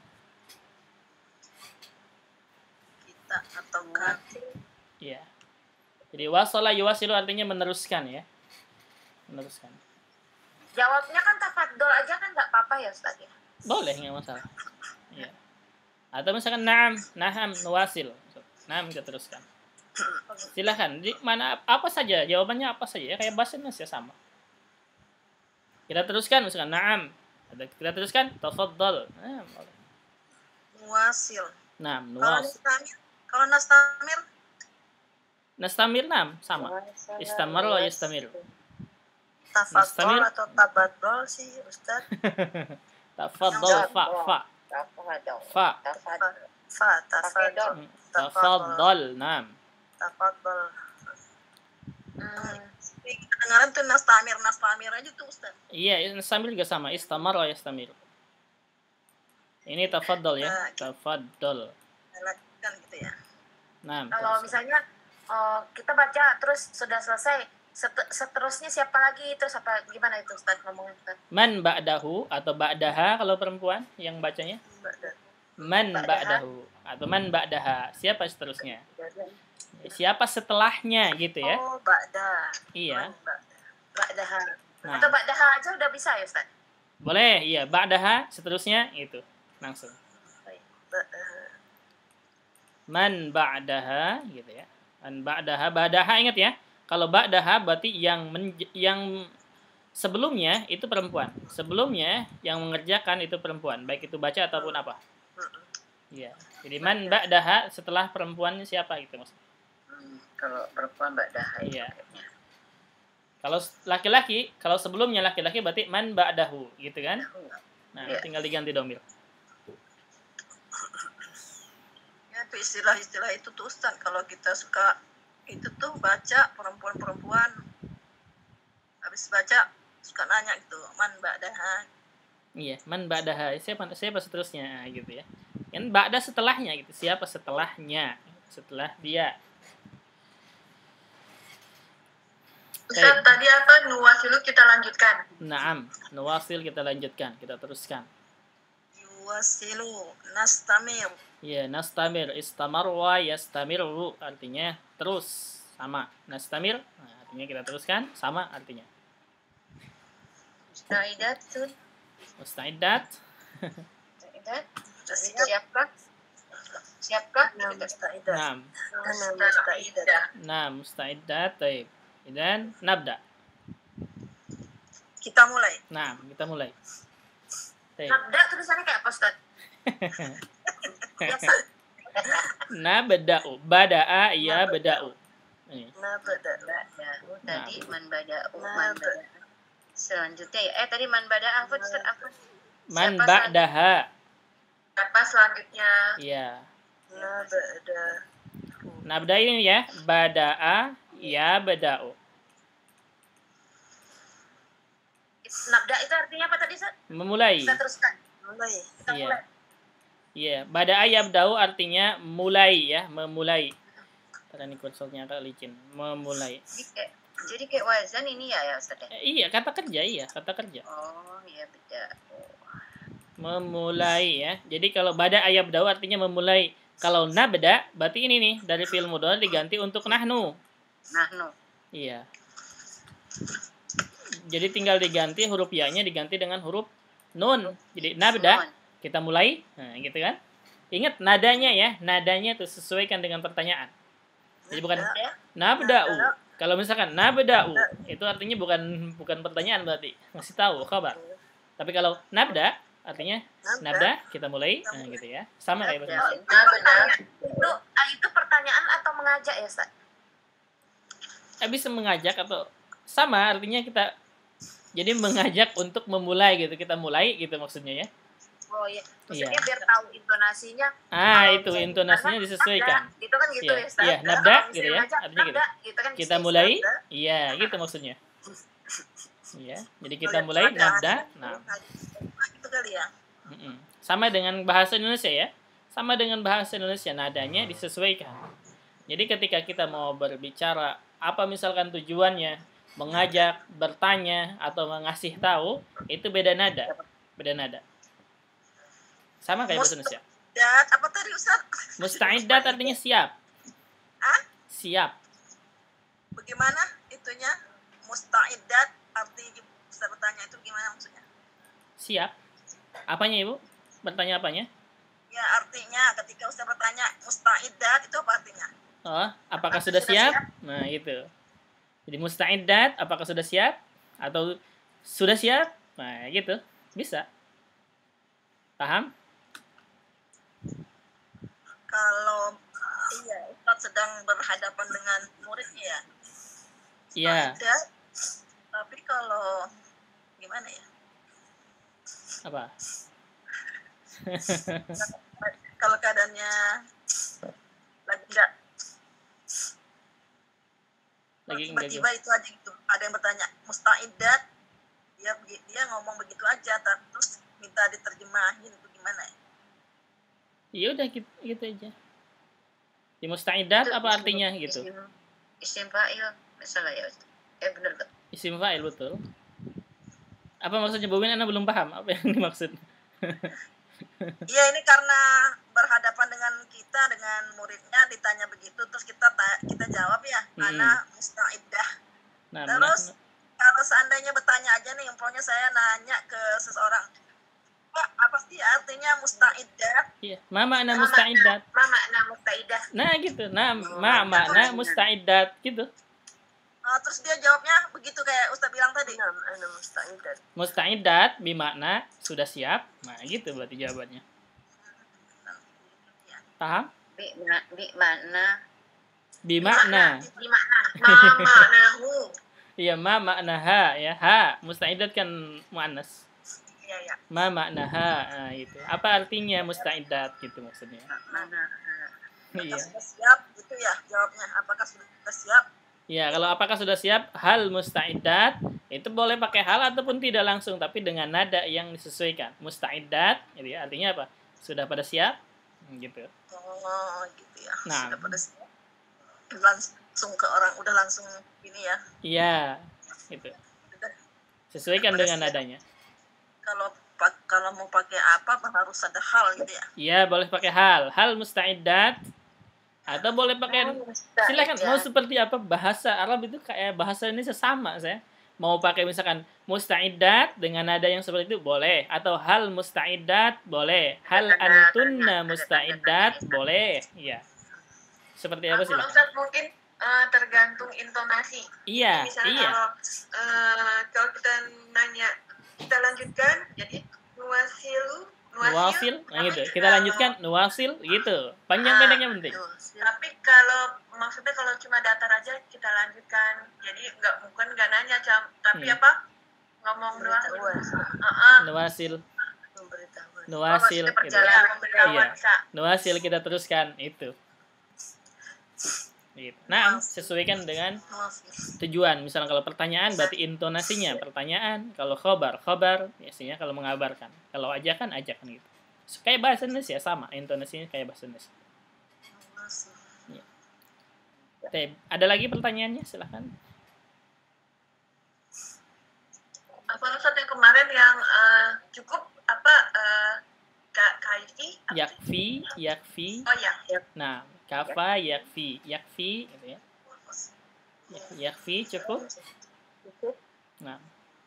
Kita atau kan. Iya. Jadi wasala yuwasilu artinya meneruskan ya. Meneruskan. Jawabnya kan tafaddol aja kan nggak apa-apa ya Ustaz ya. Boleh, nggak masalah. Iya. Atau misalkan na'am, naham, nuwasil. Na'am, kita teruskan. Silahkan. Di mana apa saja, jawabannya apa saja ya, kayak bahasa Indonesia sama. Kita teruskan misalkan na'am. Ada kita teruskan tafaddal. Nah, boleh. Muasil. Na'am, Kalau nuwas. nastamir, kalau nastamir Nastamir na'am, sama. Istamar wa yastamir. tafadhol Nastamir. atau tabadol sih Ustaz. Tafaddal, fa, fa, Tafaddol. fa. Tafaddol. Fa tafadhol. Hmm, Tafaddal, na'am. Tafadhol. Hmm. Kedengaran tuh nastamir nastamir aja tuh Ustaz. Iya, nastamir juga sama. Istamar wa yastamir. Ini tafaddal ya. Nah, gitu. Tafaddal. Lakukan gitu ya. Na'am. Kalau teruskan. misalnya oh, kita baca terus sudah selesai, set- seterusnya siapa lagi terus apa gimana itu Ustaz ngomongnya Ustaz? Man ba'dahu atau ba'daha kalau perempuan yang bacanya. Badan. Man Ba'daha. ba'dahu atau man ba'daha. Siapa seterusnya? Siapa setelahnya gitu ya. Oh, ba'da. Iya. Ba'da. Ba'daha. Nah, Atau ba'daha aja udah bisa ya Ustaz? boleh. Iya, ba'daha seterusnya itu. Langsung. Ba'da. Man ba'daha gitu ya. Man ba'daha, ba'daha ingat ya. Kalau ba'daha berarti yang menj- yang sebelumnya itu perempuan. Sebelumnya yang mengerjakan itu perempuan, baik itu baca ataupun apa. Iya. Jadi man ba'daha setelah perempuannya siapa gitu maksudnya. Hmm, kalau perempuan ba'daha itu Iya. kayaknya. Kalau laki-laki, kalau sebelumnya laki-laki berarti man ba'dahu gitu kan. Nah, Iya. tinggal diganti domir. Ya itu istilah-istilah itu tuh Ustaz kalau kita suka itu tuh baca perempuan-perempuan habis baca suka nanya gitu man ba'daha Iya, man ba'daha. Siapa siapa seterusnya nah, gitu ya. Kan ba'da setelahnya gitu. Siapa setelahnya? Setelah dia. Ustaz, tadi apa? Nuwasilu kita lanjutkan. Naam, nuwasil kita lanjutkan, kita teruskan. Yuwasilu nastamir. Ya, nastamir, istamarwa yastamiru artinya terus sama. Nastamir nah, artinya kita teruskan sama artinya. Mustaidatun. Mustaidat. Mustaidat. Siapkah? Siapkah? Nah, mustaidah. Naam. Ana mustaidah. Nah, mustaidat. Baik. Dan nabda. Kita mulai. Nah, kita mulai. Baik. Nabda tulisannya kayak apa, Ustaz? Biasa. Nabda'u. Bada'a ya bada'u. Ini. Nabda. Bada'u tadi man bada'u Nah, man bada'u. Selanjutnya ya. Eh tadi man bada'ah apa Ustaz? Apa? Man Siapa ba'daha. Apa selanjutnya? Ya. Nabda. Nabda ini ya. Bada'a ya bada'u. Nabda itu artinya apa tadi, Ustaz? Memulai. Kita teruskan. Mulai. Kita Iya. mulai. Iya, bada'a yabda'u artinya mulai ya, memulai. Karena ini kursornya agak licin. Memulai. Jadi kayak, jadi kayak wazan ini ya ya Ustaz ya? Eh, iya, kata kerja, iya, kata kerja. Oh iya beda. Oh. Memulai ya. Jadi kalau bada'a yabda'u artinya memulai. Kalau nabda, berarti ini nih, dari fi'il mudhari diganti untuk nahnu. Nah no. Iya. Jadi tinggal diganti huruf ya-nya diganti dengan huruf nun. Jadi nabda, kita mulai. Nah, gitu kan? Ingat nadanya ya, nadanya itu sesuaikan dengan pertanyaan. Jadi bukan nabda'u. Kalau misalkan nabda'u, itu artinya bukan bukan pertanyaan berarti, ngasih tahu kabar. Tapi kalau nabda artinya nabda, kita mulai. Nah, gitu ya. Sama kayak bahasa Indonesia. Pertanyaan itu, ah, itu pertanyaan atau mengajak ya, Ustaz? Eh, bisa mengajak atau sama artinya kita jadi mengajak untuk memulai gitu. Kita mulai gitu maksudnya ya. Oh iya. Maksudnya Iya. biar tahu intonasinya. Ah, Kalau itu misalnya intonasinya nabda, disesuaikan. Gitu kan gitu Iya, ya, Ustaz. iya, Kalau nabda misalnya gitu ya, ngajak, artinya gitu. nabda, gitu kan Kita bisa, mulai, Ustaz. iya, gitu maksudnya. Iya, jadi kita mulai nabda. Nah, Itu kali ya. mm-mm. Sama dengan bahasa Indonesia ya. Sama dengan bahasa Indonesia nadanya disesuaikan. Jadi ketika kita mau berbicara apa misalkan tujuannya, mengajak, bertanya atau mengasih tahu, itu beda nada. Beda nada. Sama kayak bahasa Indonesia. Dan apa tadi Ustaz? Musta'iddat artinya siap. Ah? Siap. Bagaimana itunya? Mustaidat arti Ustaz bertanya itu gimana maksudnya? Siap. Apanya, Ibu? Bertanya apanya? Ya artinya ketika Ustaz bertanya mustaidat itu apa artinya? Oh, apakah sudah siap? Nah, itu. Jadi musta'iddat, apakah sudah siap? Atau sudah siap? Nah, gitu. Bisa. Paham? Kalau iya Ustaz sedang berhadapan dengan muridnya ya. Iya. Mustaidat, tapi kalau gimana ya? Apa? Kalau keadaannya lagi enggak Lagi enggak tiba-tiba itu aja gitu. Ada yang bertanya mustaidat, dia dia ngomong begitu aja, terus minta diterjemahin itu gimana ya? Ya udah gitu, gitu aja. Di musta'iddat apa artinya gitu? Isim, isim fa'il misalnya ya Ustaz. Eh benar enggak? Isim fa'il betul. Apa maksudnya Bu Win? Anda belum paham apa yang dimaksud. Iya ini karena berhadapan dengan kita dengan muridnya ditanya begitu terus kita ta- kita jawab ya Hmm. ana mustaidah. Nah, Terus kalau seandainya bertanya aja nih umpamanya saya nanya ke seseorang, Pak apa sih artinya mustaidah? iya, ma makna musta'iddat. Ma makna mustaidah. Nah, gitu. Nah, ma makna musta'iddat gitu. Nah, terus dia jawabnya begitu kayak Ustaz bilang tadi. Ana mustaidah. Musta'iddat bimakna sudah siap. Nah, gitu berarti jawabannya. Paham? Bi, ma, bi makna Bimakna. Di makna. Ma maknahu. Iya, ma makna ha ya. Ha, musta'iddat kan muannas. Iya ya. Ma makna ha. Nah, itu. Apa artinya musta'iddat gitu maksudnya. mana Iya. Sudah siap gitu ya jawabnya. Apakah sudah siap? Ya, kalau apakah sudah siap, hal musta'iddat, itu boleh pakai hal ataupun tidak langsung, tapi dengan nada yang disesuaikan. Musta'iddat, gitu ya, artinya apa? Sudah pada siap, gitu. Oh, gitu ya. Nah. Sudah pada siap. Langsung ke orang, udah langsung ini ya. Iya, gitu. Sesuaikan Pada dengan siap. nadanya. Kalau kalau mau pakai apa, harus ada hal gitu ya. Iya, boleh pakai hal. Hal musta'iddat. Atau boleh pakai, silakan mau seperti apa, bahasa Arab itu kayak bahasa Indonesia sama saya. Mau pakai misalkan musta'iddat dengan nada yang seperti itu boleh, atau hal musta'iddat boleh, hal antunna musta'iddat boleh, iya. Seperti apa sih? Kalau Ustaz mungkin uh, tergantung intonasi. Iya, misalnya iya. Kalau uh, kalau kita nanya, kita lanjutkan, jadi nuwasilu Nuwasil, nah gitu. Kita lanjutkan nuwasil gitu. Panjang pendeknya penting. Tapi kalau maksudnya kalau cuma datar aja kita lanjutkan. Jadi nggak bukan nggak nanya cam, tapi hmm. apa? Ngomong nuwasil. Uh-uh. Nuwasil. Nuwasil oh, gitu. Iya. Nuwasil kita teruskan itu. Gitu. Nah, sesuaikan dengan tujuan. Misalnya kalau pertanyaan berarti intonasinya pertanyaan. Kalau khobar, khobar biasanya kalau mengabarkan. Kalau ajakan, ajakan gitu. Kayak bahasa Indonesia sama, intonasinya kayak bahasa Indonesia. Ya. Oke, ada lagi pertanyaannya? Silahkan. Apa Ustaz yang kemarin yang uh, cukup apa uh, kaifi? Yakfi, yakfi. Oh ya. Nah, kafa, yakfi, yakfi, gitu ya. Yakfi cukup. Nah,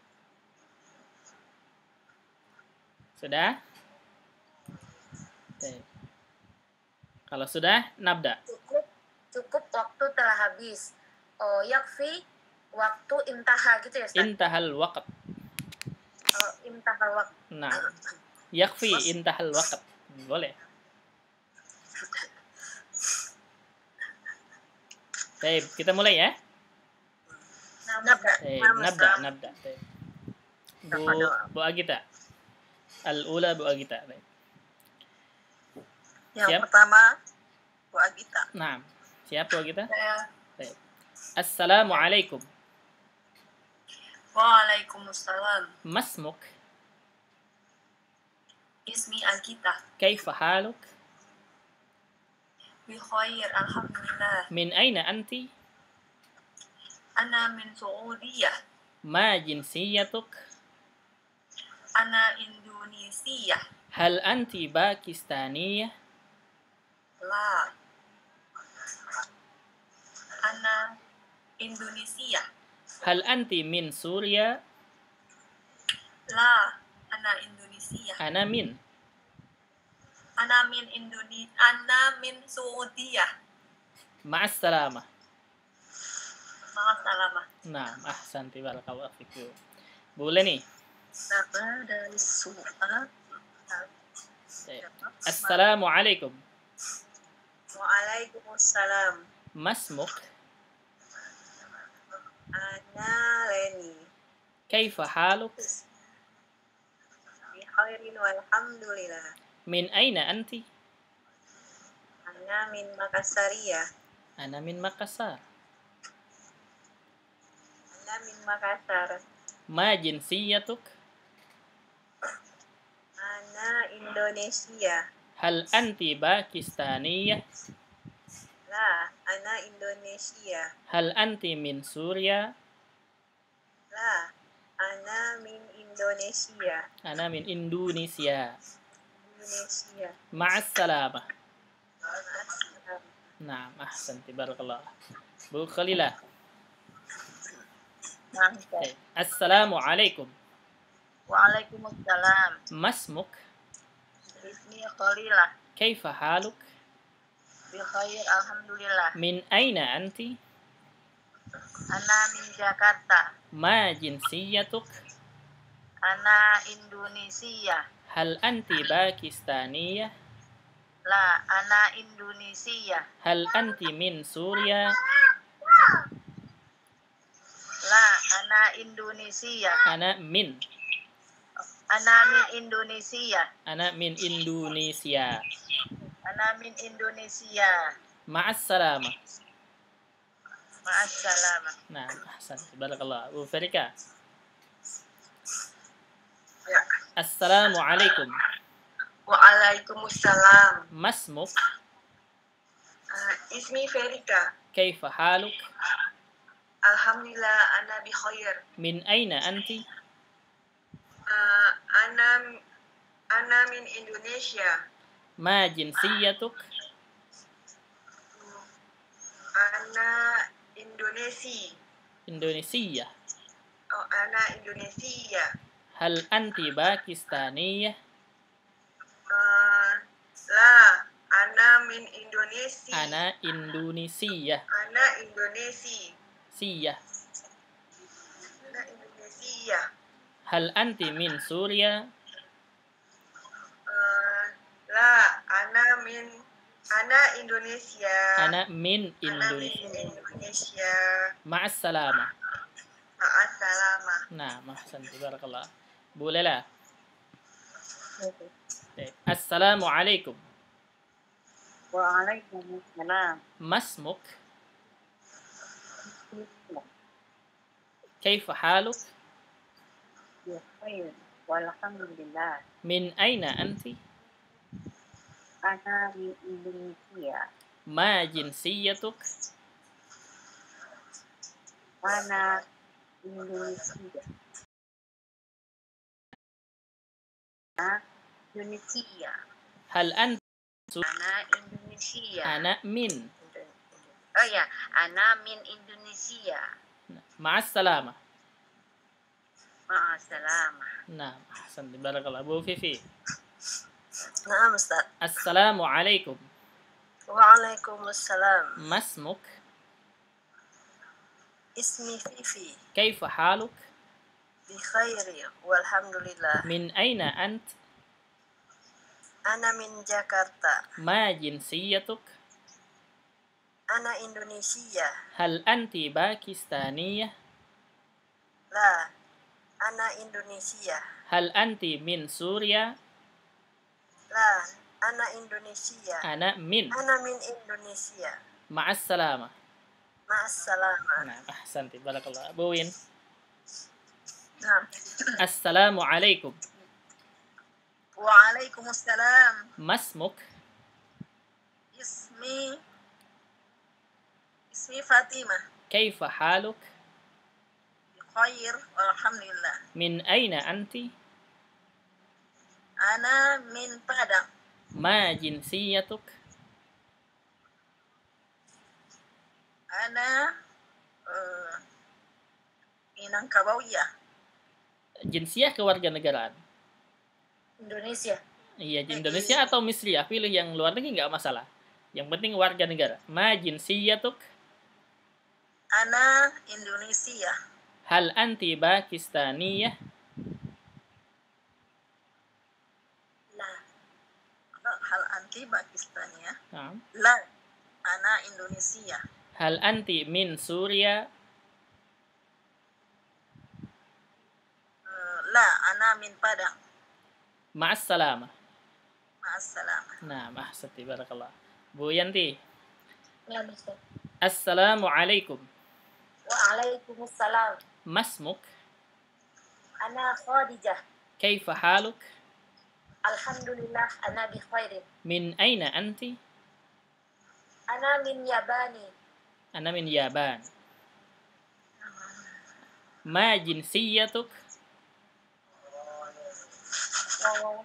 sudah. Oke. Kalau sudah, nabda. Cukup, cukup waktu telah habis. Oh, yakfi waktu intaha gitu ya, Ustaz? Intahal waqt. Oh, intahal waqt. Nah, yakfi intahal waqt. Boleh. Baik, kita mulai ya. Nabda. Eh, nabda, nabda. Bu, Bu Agita. Al-ula Bu Agita. Baik. Yang Siap? pertama Bu Agita. Nah, siap Bu Agita? Ya. Baik. Assalamualaikum. Waalaikumsalam. Masmuk. Ismi Agita. Kaifa haluk? Bi khair, alhamdulillah. Min aina anti? Ana min Saudiyah. Ma jinsiyatuk? Ana Indonesia. Hal anti Pakistaniyah? La. Ana Indonesia. Hal anti min Suria? La. Ana Indonesia. Ana min. Ana min Indonesia. Ana min Saudiyah. Ma'as salamah. Ma'assalamah. Nah, ahsanti barakallahu fikum. Boleh nih. Sama dari surat. Assalamualaikum. Waalaikumsalam. Masmuk? Ana Leni. Kaifa haluk? Bi khairin walhamdulillah. Min aina anti? Ana min Makassariyah. Ana min Makassar. Ana min Makassar. Ma jinsiyatuk? Ana Indonesia. Hal anti Pakistaniyah? La, ana Indonesia. Hal anti min Suria? La, ana min Indonesia. Ana min Indonesia. Indonesia. Ma'as salamah. Ma'assalam. Nah, ahsanti barakallah. Bu Khalilah. Okay. Assalamualaikum. Waalaikumsalam. Masmuk? Ismi Khalilah. Kaifa haluk? Bi khair, alhamdulillah. Min aina anti? Ana min Jakarta. Ma jinsiyatuk? Ana Indonesia. Hal anti Pakistaniyah? La, ana Indonesia. Hal anti min Suria? La, ana Indonesia. Ana min. Ana min Indonesia. Ana min Indonesia. Ana min Indonesia. Ma'as salamah. Ma'assalamah. Nah, ahsan. Barakallah. Bu Ferika. Ya. Assalamualaikum. Waalaikumsalam. Masmuk. Uh, ismi Ferika. Kaifa haluk? Alhamdulillah ana bi khair. Min aina anti? Uh, ana ana min Indonesia. Ma jinsiyatuk? Ana Indonesi. Indonesia. Oh, ana Indonesia. Hal anti Pakistaniyah? Uh, la, ana min Indonesia. Ana Indonesia. Ana Indonesi. Siyah. Ana Indonesia. Hal anti min Suria? Uh, la, ana min ana Indonesia. Ana min Ana min Indonesia. Indonesia. Ma'assalamah. Ma'assalamah. Nah, mahsan. Barakallah. Bu Lela. Assalamualaikum. Waalaikumsalam. Masmuk? Kaifa haluk? Bikhair. Walhamdulillah. Min aina anti? Ana min Indonesia. Ma jinsiyatuk? Ana Indonesia. Ana Indonesia. Hal anti? Ana Indonesia. Ana min. Oh ya, ana min Indonesia. Ma'assalamah. Ma'assalamah. Nah, ahsan. Barakallah. Bu Fifi. Naam Ustaz. Assalamualaikum. Waalaikumsalam. Masmuk? Ismi Fifi. Kaifa haluk? Bi khairi walhamdulillah. Min aina ant? Ana min Jakarta. Ma jinsiyatuk? Ana Indonesia. Hal anti Pakistaniyah? La, ana Indonesia. Hal anti min Suria? La, ana Indonesia. Ana min. Ana min Indonesia. Ma'assalamah. Ma'assalamah. Nah, ahsanti. Barakallah. Bu Win. Nah. Assalamualaikum. Waalaikumsalam. Masmuk? Ismi Ismi Fatimah. Kaifa haluk? Bi khair walhamdulillah. Min aina anti? Ana min Padang. Ma jinsiyatuk? Ana uh, Minangkabauya. Jinsiyah kewarganegaraan. Indonesia. Iya, Indonesia atau Misriyah, pilih yang luar negeri nggak masalah. Yang penting warga negara. Ma jinsiyatuk? Ana Indonesia. Hal anti Pakistaniyah? La. Hal anti Pakistania. Nah. La. Ana Indonesia. Hal anti min Suria? Uh, la. Ana min Padang. Ma'assalamah. Ma'assalamah. Nah, mahsati. Barakallah. Bu Yanti. Ya, Ustaz. Assalamualaikum. Waalaikumsalam. Masmuk? Ana Khadijah. Kaifa haluk? Alhamdulillah, ana bi khairin. Min aina anti? Ana min Yabani. Ana min Yaban. Ma jinsiyatuk? Oh.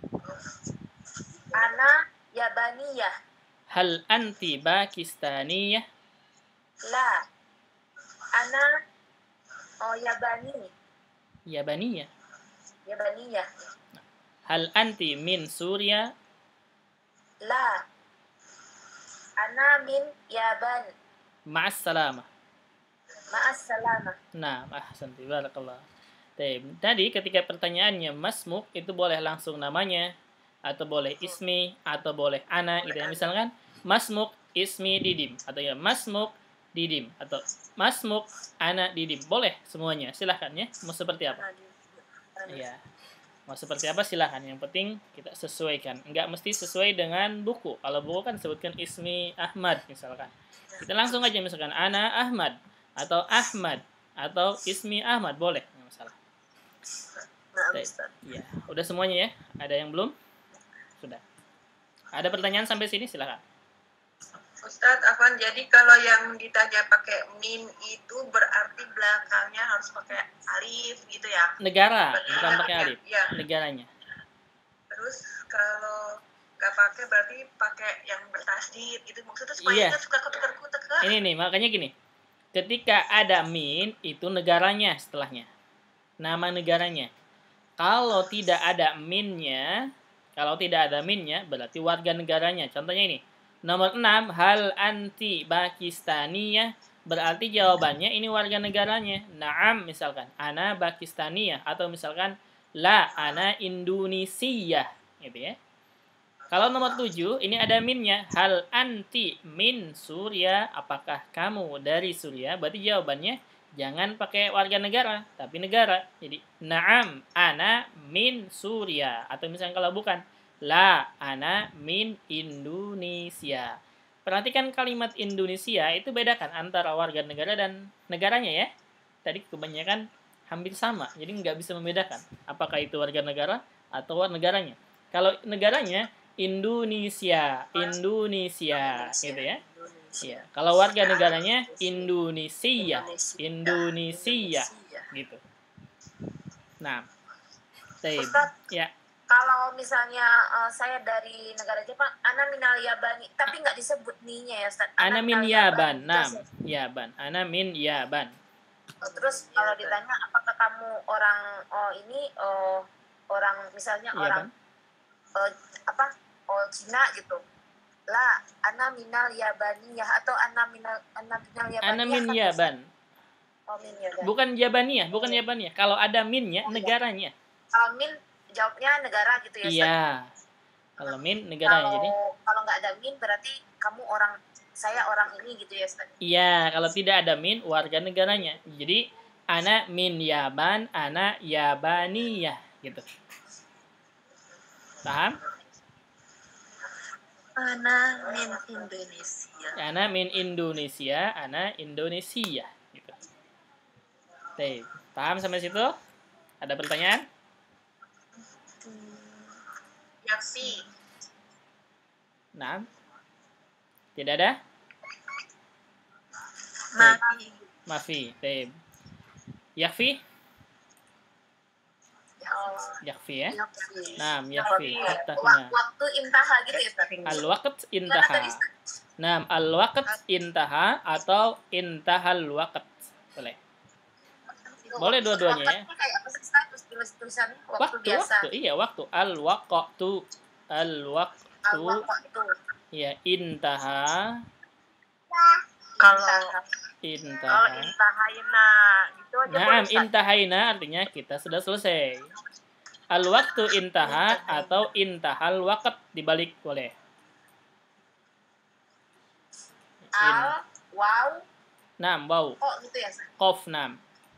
Ana Yabaniyah. Hal anti Pakistaniyah? La. Ana oh Yabani. Yabaniyah. Yabaniyah. Hal anti min Suria? La. Ana min Yaban. Ma'assalamah. Ma'assalamah. Nah, ahsanti. Barakallah. Tadi ketika pertanyaannya masmuk itu boleh langsung namanya, atau boleh ismi, atau boleh ana gitu ya. Misalkan masmuk ismi Didim, atau ya masmuk Didim, atau masmuk ana Didim. Boleh semuanya. Silahkan ya. Mau seperti apa? Iya. Mau seperti apa silahkan. Yang penting kita sesuaikan. Enggak mesti sesuai dengan buku. Kalau buku kan sebutkan ismi Ahmad misalkan. Kita langsung aja misalkan ana Ahmad atau Ahmad atau ismi Ahmad boleh, nggak masalah. Nah, Baik. Ustaz. Ya, udah semuanya ya. Ada yang belum? Sudah. Ada pertanyaan sampai sini silakan. Ustadz Afwan, jadi kalau yang ditanya pakai min itu berarti belakangnya harus pakai alif gitu ya? Negara, Berarti bukan ya, pakai ya, alif. ya. Negaranya. Terus kalau nggak pakai berarti pakai yang bertasdid gitu, maksudnya supaya Iya. nggak suka kutek-kutek. Ini nih, makanya gini. Ketika ada min, itu negaranya setelahnya. Nama negaranya. Kalau tidak ada minnya, kalau tidak ada minnya, berarti warga negaranya. Contohnya ini. Nomor enam, hal anti Pakistaniyah, berarti jawabannya ini warga negaranya. Naam misalkan, ana Pakistaniyah, atau misalkan la ana Indonesiah, gitu ya. Kalau nomor tujuh, ini ada minnya, hal anti min Surya, apakah kamu dari Surya? Berarti jawabannya jangan pakai warga negara, tapi negara. Jadi naam ana min Surya, atau misalkan kalau bukan la ana min Indonesia. Perhatikan kalimat Indonesia itu bedakan antara warga negara dan negaranya ya. Tadi kebanyakan hampir sama, jadi nggak bisa membedakan apakah itu warga negara atau warga negaranya. Kalau negaranya Indonesia, Indonesia, gitu ya. Iya. Kalau warga negaranya Indonesia, Indonesia, gitu. Nah, Taib. Ustaz, Ya. kalau misalnya uh, saya dari negara Jepang, ana minal yabani, tapi nggak disebut ni-nya ya Ustaz. Ana min minal Yaban, yabani. nam, Terus, Yaban. Ana min Yaban. oh, terus kalau ditanya apakah kamu orang oh ini oh orang misalnya orang Yaban. oh, apa oh Cina gitu. La ana minal yabaniyah atau ana minal ana minal yabaniyah. Ana min kan Yaban. Oh, min Yaban. Bukan Jabaniyah, bukan Jabaniyah. Kalau ada minnya, Oh, iya. negaranya. Kalau min jawabnya negara gitu ya Ustaz. Iya. Kalau min negaranya. Kalau Jadi kalau nggak ada min berarti kamu orang saya orang ini gitu ya Ustaz. iya, kalau tidak ada min, warga negaranya. Jadi, ana min Yaban, ana Yabaniyah. Gitu. Paham? Ana min Indonesia. Ana min Indonesia, ana Indonesia. Gitu. Baik. Paham sampai situ? Ada pertanyaan? Yaksi. Nah. Tidak ada? Mati. Mafi. Baik. Yakfi? Oh, Yakfi ya. Yakfi. Naam, yakfi. Hatta Wak- huna. waktu intaha gitu ya Ustaz. Al-waqt intaha. Naam, al-waqt intaha atau intahal waqt. Boleh. Boleh dua-duanya ya. Waktu kayak apa sih Ustaz? Terus tulis-tulisan waktu, Waktu, biasa. waktu. Iya, waktu. Al-waqtu. Al-waqtu. Al-waqtu. Ya, intaha. Kalau Intaha. kalau Intaha. intahayna gitu aja Naam, boleh Ustaz. intahaina artinya kita sudah selesai. Al-waqtu intaha atau intahal waqt dibalik boleh. In. Al, wow, Naam, wow. kok gitu ya Ustaz? Qaf naam.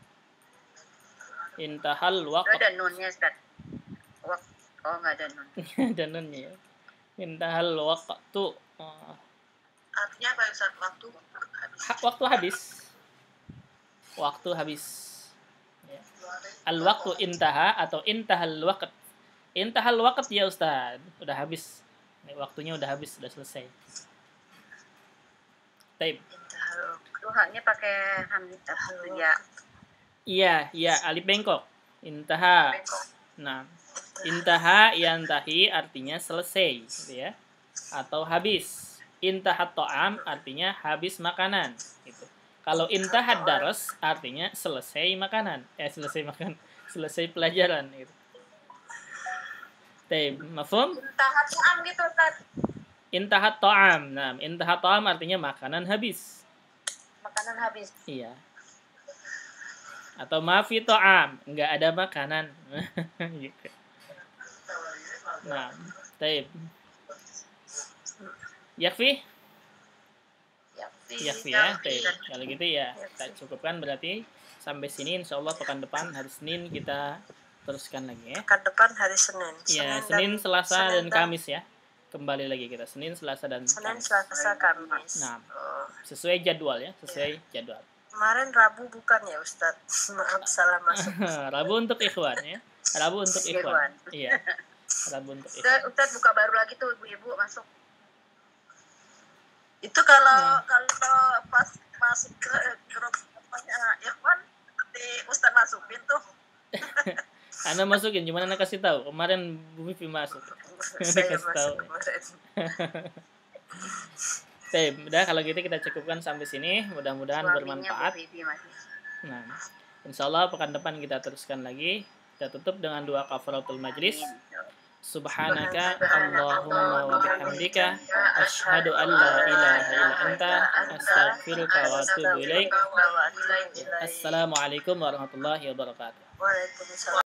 Intahal Oh, waqt. ada nunnya Ustaz. Wak, oh nggak ada nun. Dan nunnya ya. Intahal waqtu. Oh. Artinya apa Ustaz? Waktu habis. Ha- waktu habis. Waktu habis. Ya. Al-waqtu intaha atau intahal waqt. Intahal waqt ya Ustaz. Udah habis. Ini waktunya udah habis, udah selesai. Taib. Tuhanya pakai hamzah ya. Iya, iya, alif bengkok. Intaha. Nah, intaha yantahi artinya selesai, gitu ya. Atau habis. Intahat ta'am artinya habis makanan, gitu. Kalau intahat daras artinya selesai makanan. Eh, selesai makan, selesai pelajaran, gitu. Taib, mafhum? Intahat am gitu Ustaz. Intahat ta'am. Nah, intahat ta'am artinya makanan habis. Makanan habis. Iya. Atau mafi ta'am, enggak ada makanan. Gitu. Nah, taib. Yakfi? Yakfi. Yakfi ya, taib. Kalau gitu ya, kita cukupkan berarti sampai sini insyaallah pekan depan hari Senin kita teruskan lagi ya. Pekan depan hari Senin. Iya, dan- Senin, Selasa, dan Senin Kamis ya. Kembali lagi kita Senin, Selasa, dan Senin, Kamis. Selasa, Kamis. Nah. Oh. sesuai jadwal ya, sesuai jadwal. Kemarin Rabu bukan ya Ustadz? Maaf salah masuk. Rabu untuk ikhwan ya. Rabu untuk ikhwan. Ikhwan. Iya. Rabu untuk Ustaz, ikhwan. Ustaz buka baru lagi tuh ibu-ibu masuk. Itu kalau Hmm. kalau pas masuk ke grup apanya Ikhwan di Ustaz masukin tuh. Anda masukin, gimana Anda kasih tahu? Kemarin Bu Vivi masuk. Saya Kasih tahu. masuk kemarin. Baik, udah kalau gitu kita cukupkan sampai sini. Mudah-mudahan Suaminya bermanfaat. Bu Vivi masih. Nah, insya Allah pekan depan kita teruskan lagi. Kita tutup dengan dua kafaratul majlis. Subhanaka Allahumma wa bihamdika asyhadu an la ilaha illa anta astaghfiruka wa atubu ilaik. Assalamualaikum warahmatullahi wabarakatuh. Waalaikumsalam.